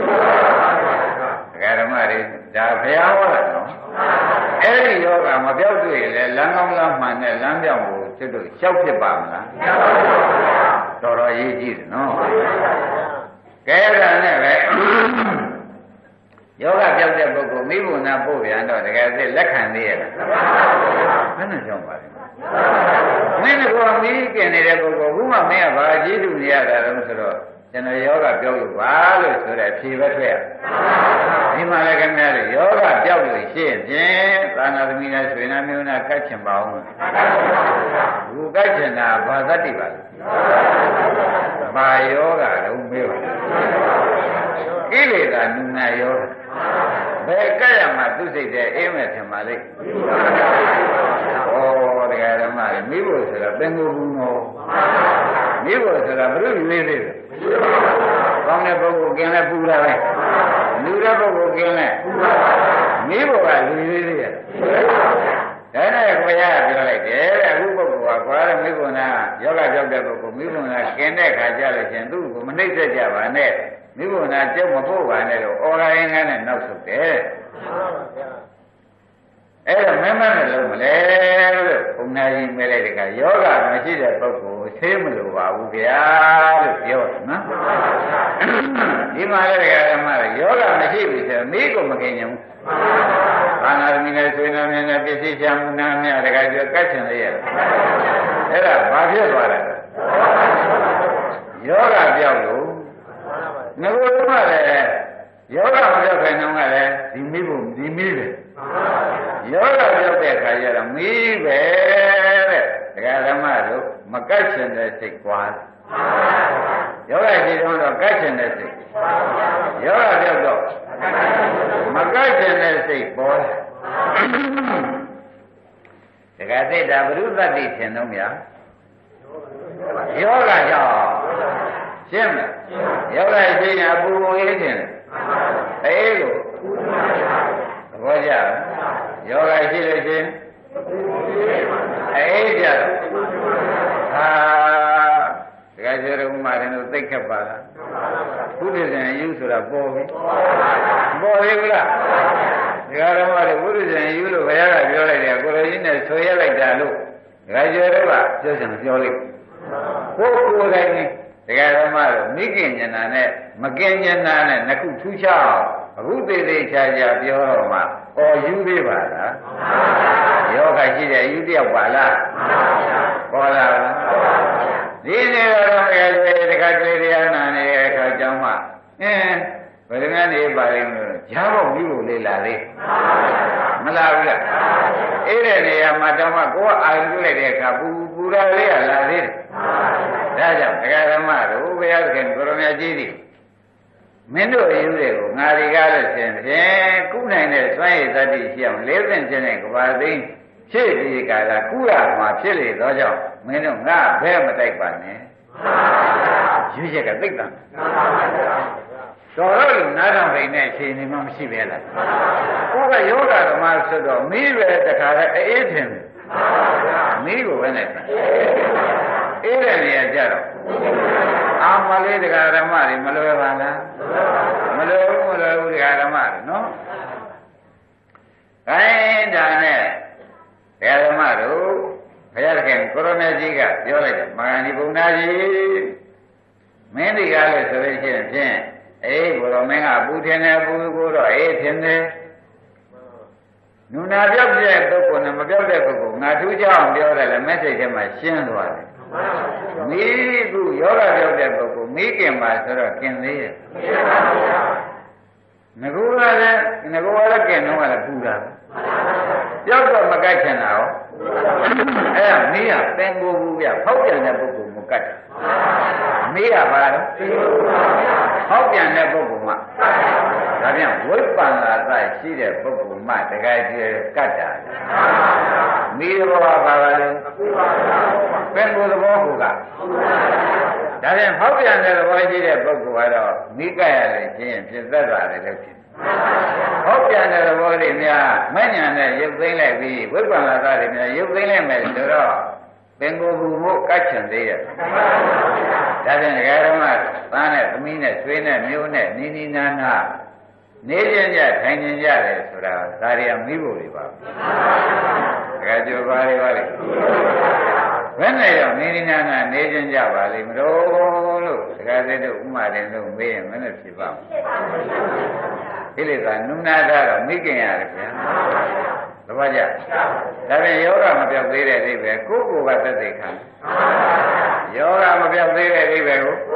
Speaker 2: ဓမ္မတွေဒါဘုရားဟောတာနော်အဲ့ဒီယောဂမပြောက်တွေ့ရင်လည်းလမ်းကောင်းလမ်းမှန်နဲ့လမ်းပြောင်းကိုจิตတို့လျှောက်ဖြစ်ပါမလားတော်တော်ရေးကြည့်တယ်နော်ကဲဒါနဲ့ပဲယောဂပြောက်တဲ့ပုဂ္ဂိုလ်မိဘနာပို့ပြန်တော့တကယ်သိလက်ခံသေးရဲ့လားဘယ်နဲ့ကြောင့်ပါလဲမင်းကမီးကျင်နေတဲ့ပုဂ္ဂိုလ်ဘူးမှမင်းကဘာကြည့်လို့နေရတာလဲဆိုတော့ကျွန်တော်ယောဂပြောက်လို့ပါလို့ဆိုတဲ့ဖြေပဲထွက်ရဒီမှာလည်းခင်ဗျားတို့ယောဂပြောက်လို့ရှိရင်ဖြင့်သာနာသမီးနဲ့ဆွေနာမျိုးနာကတ်ချင်ပါအောင်ဘူးကတ်ချင်တာဘာသတ္တိပါလဲဘာယောဂလုံးမေးပါကိလေသာနုနာယောဘယ်ကဲ့ရမှာသူစိတ်တဲ့အေးမဲ့ထင်ပါလိမ့်ဩတရားဓမ္မတွေမိဖို့ဆိုတာပင်ကိုယ်ဘူးနော်မိဖို့ဆိုတာဘုရုရွေးသေးတယ်ကောင်းတဲ့ပုဂ္ဂိုလ်กินလဲပူတာပဲလူတဲ့ပုဂ္ဂိုလ်กินလဲမိဖို့ကလူရွေးသေးတယ်ဒါနဲ့ခွေရပြောလိုက်တယ်တဲ့အခုပုဂ္ဂိုလ်ကကွာတဲ့မိဖို့နာယောဂကြောက်တဲ့ပုဂ္ဂိုလ်မိဖို့နာกินတဲ့ခါကြလို့ရှင်သူ့ကိုမနှိမ့်သက်ကြပါနဲ့မိဘနာကျုပ်မပို့ပါနဲ့တော့အော်ရိုင်းကနဲ့နောက်ဆုတ်တယ်အဲ့တော့မင်းမနဲ့လုံးမလဲလို့ဘုံနာကြီးမဲလိုက်တဲ့ကယောဂမရှိတဲ့ပုဂ္ဂိုလ်သိမလို့ပါဘူးဗျာလို့ပြောတယ်နော်ဒီမှာလည်းဓမ္မတွေယောဂမရှိပြီဆိုမိကိုမกินရင်ဘူးဘာနာသမီးနဲ့ဆွေးနွေးနေပစ္စည်းချမ်းနာများတကယ်ပြောကတ်ချင်လေရအဲ့ဒါဘာဖြစ်သွားလဲယောဂပြောက်လို့ငါတို့ကလည်းယောဂမပြောက်ခင်တုန်းကလည်းဒီမိဖို့ဒီမိပဲယောဂပြောက်တဲ့အခါကျတော့မိပဲတဲ့ဒကာဓမ္မတို့မကတ်ချင်တဲ့စိတ်ကွာယောဂရှိတော့ကတ်ချင်တဲ့စိတ်ယောဂပြောက်တော့မကတ်ချင်တဲ့စိတ်ပေါ်ဒကာသိတာဘုရုသတ္တိထင်တော့များယောဂကြောင့်ရှင်းမလားယောဂရှိရင်အပူကိုအေးခြင်းအေးလို့သဘောကျယောဂရှိလို့ချင်းအေးကြတော့ဟာတခါကျတော့ဥမာတယ်လို့သိခက်ပါလားဘုရားရှင်ယူဆိုတာပေါ်ပြီပေါ်ပြီဘူးလားဒကာတော်မတွေဘုရားရှင်ယူလို့ဘုရားကပြောလိုက်တယ်ကိုလိုကြီးနဲ့ဆွေရလိုက်တာလို့ဒကာကျော်တို့ကပြောစံပြောလိုက်ကိုယ်တိုင်းဒကာတော်မတို့မိခင်ဉာဏ်နဲ့မကင်ဉာဏ်နဲ့နှစ်ခုထူးခြားအောင်အခုသေးသေးချာချာပြောတော့မှအော်ယူသေးပါလားယောဂရှိတဲ့ယူတယောက်ပါလားပေါ်လာလားဒီနေတော့အဲတခါတလေတရားနာနေတဲ့အခါကြောင့်မှဘယ်လိုများနေပါလိမ့်မလို့ဂျားဖို့ပြီးလို့လေလာသေးမလားဘူးလားအဲ့ဒီနေရာမှာတော့မှကိုယ်အာရုံပြုလိုက်တဲ့အခါပူရာလေးကလာသေးတယ်ဒါကြောင့်တရားဓမ္မတို့ဘုရားသခင်ကိုရမကြီးသည်မင်းတို့အယူတွေကိုငါတွေကလည်းရှင်ဖြင့်ကုနိုင်တဲ့စွမ်းရည်သတ္တိရှိအောင်လေးသင်ခြင်းနဲ့ကဘာသိဖြစ်ဒီကာလကုရမှာဖြစ်လေသောကြောင့်မင်းတို့ငါဘဲမတိုက်ပါနဲ့ရွေးချက်ကသိったတော်တော့လူနားထောင်နေတဲ့အချိန်နေမှမရှိပဲလားကိုယ်ကယောဂဓမ္မဆိုတော့မီးပဲတခါလဲအေးထင်မီးကိုပဲနဲ့အေးတဲ့နေရာကြတော့အာမလေးတရားဓမ္မတွေမလွယ်ပါလားမလွယ်ဘူးတရားဓမ္မတွေနော်ခိုင်းတာနဲ့တရားဓမ္မတို့ဘုရားခင်ကိုရမေကြီးကပြောလိုက်တယ်မဂန္ဒီဘုံသားကြီးမင်းဒီကားလို့ဆိုလို့ရှိရင်ဖြင့်အေးကိုရမင်းကပူထင်တယ်ပူကိုတော့အေးထင်တယ်နုနာပြောက်တဲ့ပုဂ္ဂိုလ်နဲ့မပြောက်တဲ့ပုဂ္ဂိုလ်ငါထူးခြားအောင်ပြောတယ်လေမက်ဆေ့ထဲမှာရှင်းသွားတယ်မိခုယောဂပြောက်တဲ့ပုဂ္ဂိုလ်မိခင်ပါဆိုတော့กินသေးရဲ့ငကူကလည်းกินတော့ကလည်းပူတာပြောက်တော့မကတ်ချင်တာရောအဲ့ဒါမိကသင်္ကိုဘူးပြဖောက်ပြန်တဲ့ပုဂ္ဂိုလ်မကတ်မိကပါတော့ဖောက်ပြန်တဲ့ပုဂ္ဂိုလ်မှဒါပြန်ဝိပ္ပန္နာသရှိတဲ့ပုဂ္ဂိုလ်မှတကယ်ကျေကတ်တာမိဘောပါပါလေသင်္ကိုသဘောကဒါပြန်ဖောက်ပြန်တဲ့သဘောရှိတဲ့ပုဂ္ဂိုလ်ကတော့မိကတ်ရတယ်ချင်းဖြစ်သက်တာလည်းဖြစ်ဟောပြန်တဲ့သဘောတွေများမဉ္ဇဏ်နဲ့ရုပ်သိမ်းလိုက်ပြီးဝိပ္ပန္နသားတွေများရုပ်သိမ်းလိုက်မယ်ဆိုတော့ပင်ကိုယ်ဘူးမို့ကတ်ချင်သေးရဲ့ဒါပြန်ဒကာဓမ္မသားနဲ့သမီးနဲ့ဆွေးနဲ့မျိုးနဲ့နီနီနာနာနေခြင်းကြထိုင်ခြင်းကြတယ်ဆိုတာဒါရီမိဖို့တွေပါဒကာကျော်ပါလေပါလေဘယ်နဲ့ရောက်နေနေနာနေခြင်းကြပါလိမ့်မလို့လို့ဒကာသေးတို့ဥမာတယ်လို့မေးရင်မနဲ့ဖြစ်ပါ့မလားိလေသာနုနာတာတော့မိခင်ရတယ်ဗျာသဘောကျဒါပြန်ယောဂမပြောက်သေးတဲ့အိဗယ်ကိုယ်ကသက်သေခံယောဂမပြောက်သေးတဲ့အိဗယ်ကို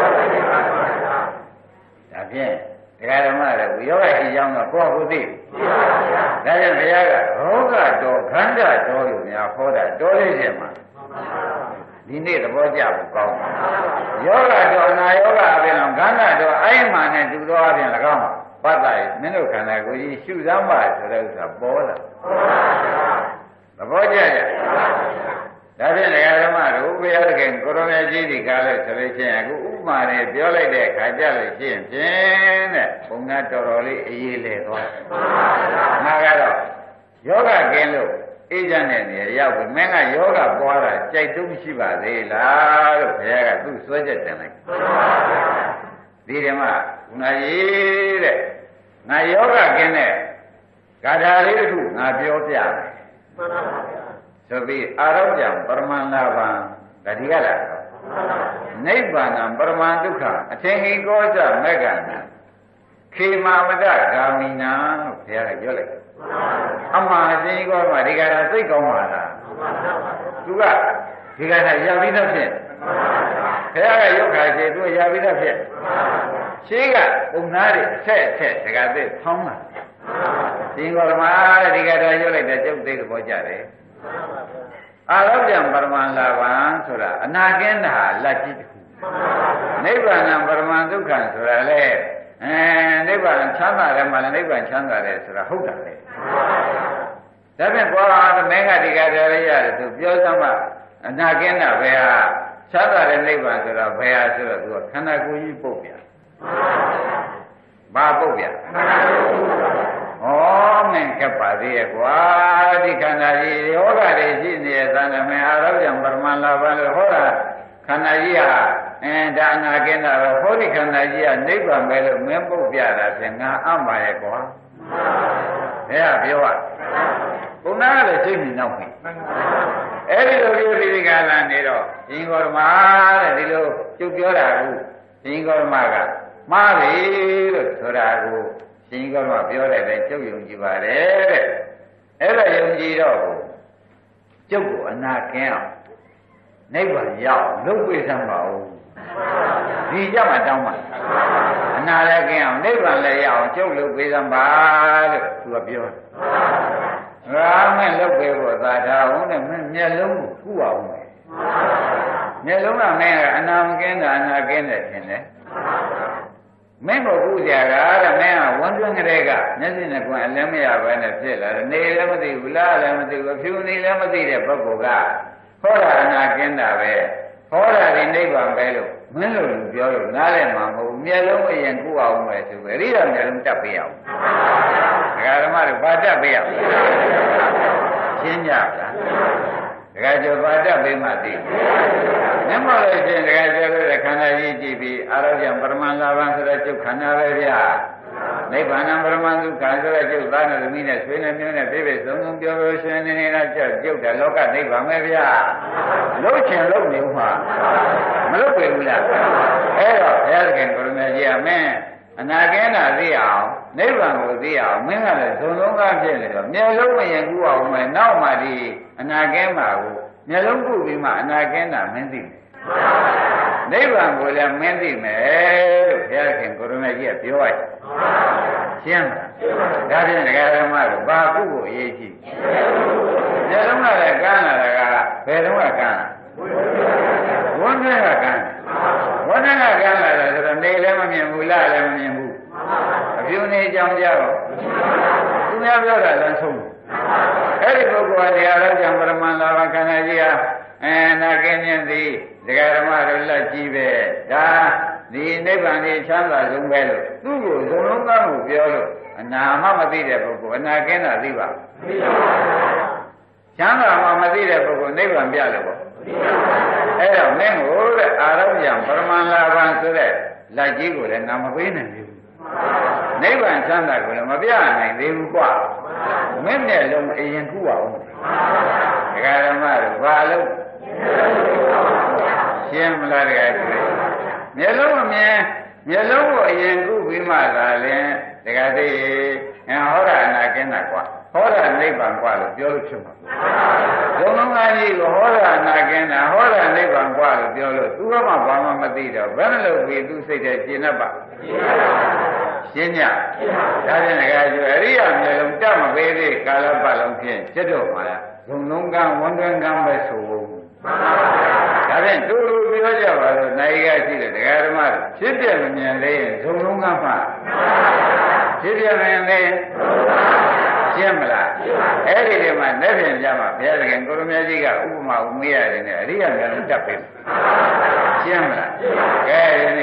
Speaker 2: ဒါဖြင့်ဒကာဓမ္မတွေယောဂရှိကြောင်းတော့ကိုယ့်ကိုသိဒါကြောင့်ဘုရားကရောဂတော်ခန္ဓာတော်อยู่များဟောတာတော်လေးခြင်းမှာဒီနေ့သဘောကျဖို့ကောင်းယောဂတော်အနာယောဂအပြင်တော့ခန္ဓာတော်အိမ်မှနဲ့တူတော်အပြင်၎င်းပတ်သက်မင်းတို့ခန္ဓာကိုယ်ကြီးရှုစမ်းပါဆိုတဲ့ဥစ္စာပေါ်လာသဘောကျကြဒါဖြင့်ဒကာဓမ္မတို့ဘုရားသခင်ကိုရမေကြီးဒီကားလို့ဆိုလို့ချင်းအခုဥပမာနဲ့ပြောလိုက်တဲ့အခါကျလို့ရှိရင်ဖြင့်တဲ့ဘုံသားတော်တော်လေးအေးလေသွားငါကတော့ယောဂကင်းလို့အေးချမ်းတဲ့နေရာရောက်ပြီမင်းကယောဂပွားတာကြိုက်တုံးရှိပါသေးလားလို့ဘုရားကသူ့စွဲချက်တင်လိုက်ဒီဓမ္မဘုရားကြီးတဲ့ငါယောဂကင်းတဲ့ဂါထာလေးတစ်ခုငါပြောပြမယ်ဆိုပြီးအာရောပြံပရမန္နာဗံဒါဒီကလားနိဗ္ဗာန်ပရမန္ဒုက္ခအထင်ဟိကောဇမေကနာခေမာမတဂာမိနာလို့ဘုရားကပြောလိုက်အမှားအရှင်ကြီးကောမှာဒီကရာစိတ်ကောင်းပါလားသူကဒီကရာရပြီးသားဖြစ်ဘုရားကရုပ်ခါရှိသူရပြီးသားဖြစ်ရှိကပုံနာတွေအဆက်တကသိဆောင်းလာရှင်ကောဓမ္မတဲ့ဒီကရာရုပ်လိုက်တဲ့ကျုပ်သိသဘောကျတယ်အာရောပြံပရမန္လာဗံဆိုတာအနာကင်းတာလက်ကြီးတစ်ခုနိဗ္ဗာန်ပရမန္ဒုက္ခဆိုတာလေနိဗ္ဗာန်ချမ်းသာတယ်မှလည်းနိဗ္ဗာန်ချမ်းသာတယ်ဆိုတာဟုတ်တာလေဒါဖြင့်ကွာမင်းကဒီကတရားလေးရတယ်သူပြောစမ်းမှအနာကင်းတာဘယ်ဟာချမ်းသာတဲ့နိဗ္ဗာန်ဆိုတာဘယ်ဟာဆိုတော့သူကခန္ဓာကိုယ်ကြီးပုတ်ပြဘာပုတ်ပြဩမနဲ့ခက်ပါသေးရဲ့ကွာဒီခန္ဓာကြီးယောဂတွေရှိနေတဲ့သံဃာမအာရောဂံပရမလာဘလို့ဟောတာခန္ဓာကြီးဟာဒါအနာကင်းတာပဲဟောဒီခန္ဓာကြီးကနိဗ္ဗာန်ပဲလို့မင်းပုတ်ပြတာဖြင့်ငါအံ့ပါရဲ့ကွာအဲ့ဒါပြောရဘုန်းသားကလည်းသိမြင်တော့ပြီအဲ့ဒီလိုပြောဒီကလာနေတော့ရှင်ဂေါရမတဲ့ဒီလိုကျုပ်ပြောတာကရှင်ဂေါရမကမှားပြီလို့ဆိုတာကိုရှင်ဂေါရမပြောတဲ့တိုင်းကျုပ်ယုံကြည်ပါတယ်တဲ့အဲ့ဒါယုံကြည်တော့ကျုပ်ကိုအနာကင်းအောင်နိဗ္ဗာန်ရောက်လုပ်ပေးစမ်းပါဦးဒီကြမှာတောင်းပါအနာလည်းကင်းအောင်နိဗ္ဗာန်လည်းရအောင်ကျုပ်လုပ်ပေးစမ်းပါလို့သူကပြောငါမဲ့လုပ်ပေးဖို့သာထားအောင်နဲ့မင်းမျက်လုံးကိုကုအောင်မယ်မျက်လုံးကမင်းကအနာမကင်းတာအနာကင်းတယ်ထင်တယ်မင်းကိုကုကြတာတဲ့မင်းကဝန်တွင်းကလေးကမျက်စိနဲ့ကွယ်အလည်းမရဘဲနဲ့ဖြစ်လာတယ်နေလည်းမသိဘူးလားလည်းမသိဘူးဖြူနေလည်းမသိတဲ့ပုဂ္ဂိုလ်ကဟောတာအနာကင်းတာပဲဟောတာဒီနိဗ္ဗာန်ပဲလို့မင်းတို့ပြောလို့နားလည်မှာမဟုတ်မျက်လုံးအရင်ကုအောင်မယ်ဆိုပဲရိယာမျက်လုံးတက်ပေးအောင်ဒကာဓမ္မတို့ဘာတက်ပေးအောင်ရှင်းကြလားဒကာကျော်ဘာတက်ပေးမှသိမျက်မှောက်လို့ချင်းဒကာကျော်ရဲ့ခန္ဓာကြီးကြည့်ပြီးအာရောဂံပရမလာဘံဆိုတဲ့ကျုပ်ခန္ဓာပဲဗျာနိဗ္ဗာန်ပရမသုခဆိုတဲ့ကျုပ်သားနဲ့သမီးနဲ့ဆွေးနဲ့မျိုးနဲ့ပြည့်ပြည့်စုံစုံပြောပြောရှင်နေနေတာကျုပ်တဲ့လောကနိဗ္ဗာန်ပဲဗျာလို့ချင်လို့နေဥမှာမလို့ပြေဘူးလားအဲ့တော့ဘုရားသခင်ကိုရမေကြီးကမင်းအနာကင်းတာသိအောင်နိဗ္ဗာန်ကိုသိအောင်မင်းကလည်းဇုံလုံးကားဖြစ်နေတော့မျက်လုံးမရင်ကူအောင်မယ်နောက်မှဒီအနာကင်းမှာကိုမျက်လုံးကုပြီးမှအနာကင်းတာမင်းသိမယ်နိဗ္ဗာန်ကိုလည်းမင်းသိမယ်လို့ဘုရားသခင်ကိုရမေကြီးကပြောလိုက်ရှင်းမလားဒါဖြင့်ဒကာဓမ္မတို့ဘာကုကိုအရေးကြီးမျက်လုံးကလည်းကန်းလာတာကဘယ်တော့ကကန်းဝန်းထဲကကန်းဝန်းထဲကကန်းလာတယ်ဆိုတော့နေလည်းမမြင်ဘူးလားလည်းမမြင်ဘူးအပြုနေကြောင်ကြတော့သူများပြောတာလည်းဆုံးအဲ့ဒီပုဂ္ဂိုလ်ကတရားတော်ကြောင့်ပရမလာဘခန္ဓာကြီးဟာနာကင်းခြင်းသည်ဒကာဓမ္မတို့လက်ကြည့်ပဲဒါဒီနိဗ္ဗာန်ကြီးချမ်းသာဆုံးပဲလို့သူ့ကိုဇုံလုံးသားကိုပြောလို့အနာမှမသိတဲ့ပုဂ္ဂိုလ်အနာကင်းတာသိပါမသိပါဘူးချမ်းသာမှမသိတဲ့ပုဂ္ဂိုလ်နိဗ္ဗာန်ပြလို့ပေါ့မသိပါဘူးအဲ့တော့မင်းကိုတဲ့အာရုံကြံပရမလာဘံဆိုတဲ့လက်ကြီးကိုလည်းငါမပေးနိုင်ဘူးနိဗ္ဗာန်ချမ်းသာကိုလည်းမပြနိုင်သေးဘူးကွာမင်းနဲ့လုံးအရင်ခုအောင်ဒကာဓမ္မတို့ဘာလို့ရှင်းမလားတကယ်မျက်လုံးအမြင်မျက်လုံးကိုအရင်ကုပြီးမှသာလဲတကယ်သေးဟောတာအနာကင်းတာကွာဟောတာနိဗ္ဗာန်ကွာလို့ပြောလို့ဖြစ်မှာဘုံလုံးသားကြီးကိုဟောတာအနာကင်းတာဟောတာနိဗ္ဗာန်ကွာလို့ပြောလို့သူကမှဘာမှမသိတော့ဘယ်လိုပြီးသူစိတ်ထဲရှင်းတတ်ပါရှင်းညဒါဖြင့်တကယ်ဆိုအရိယာမျက်လုံးတတ်မပေးသေးကာလပတ်လုံးဖြင့်စစ်တော့မှာလားဘုံလုံးကဝန်တွင်ကပဲဆိုဖို့ဒါဖြင့်တူတူပြောကြပါလို့နိုင်ရရှိတဲ့ဒကာဓမ္မတို့ဖြစ်ပြမမြင်သေးရင်ဇုံလုံးကမှဖြစ်ပြမြင်သေးရှင်းမလားအဲ့ဒီတည်းမှာလက်ဖြင့်ကြမှာဘုရားသခင်ကိုရမကြီးကဥပမာဥမေးရတယ်နဲ့အရိယာမျိုးလုံးတက်ပြီရှင်းမလားကဲဒီနေ့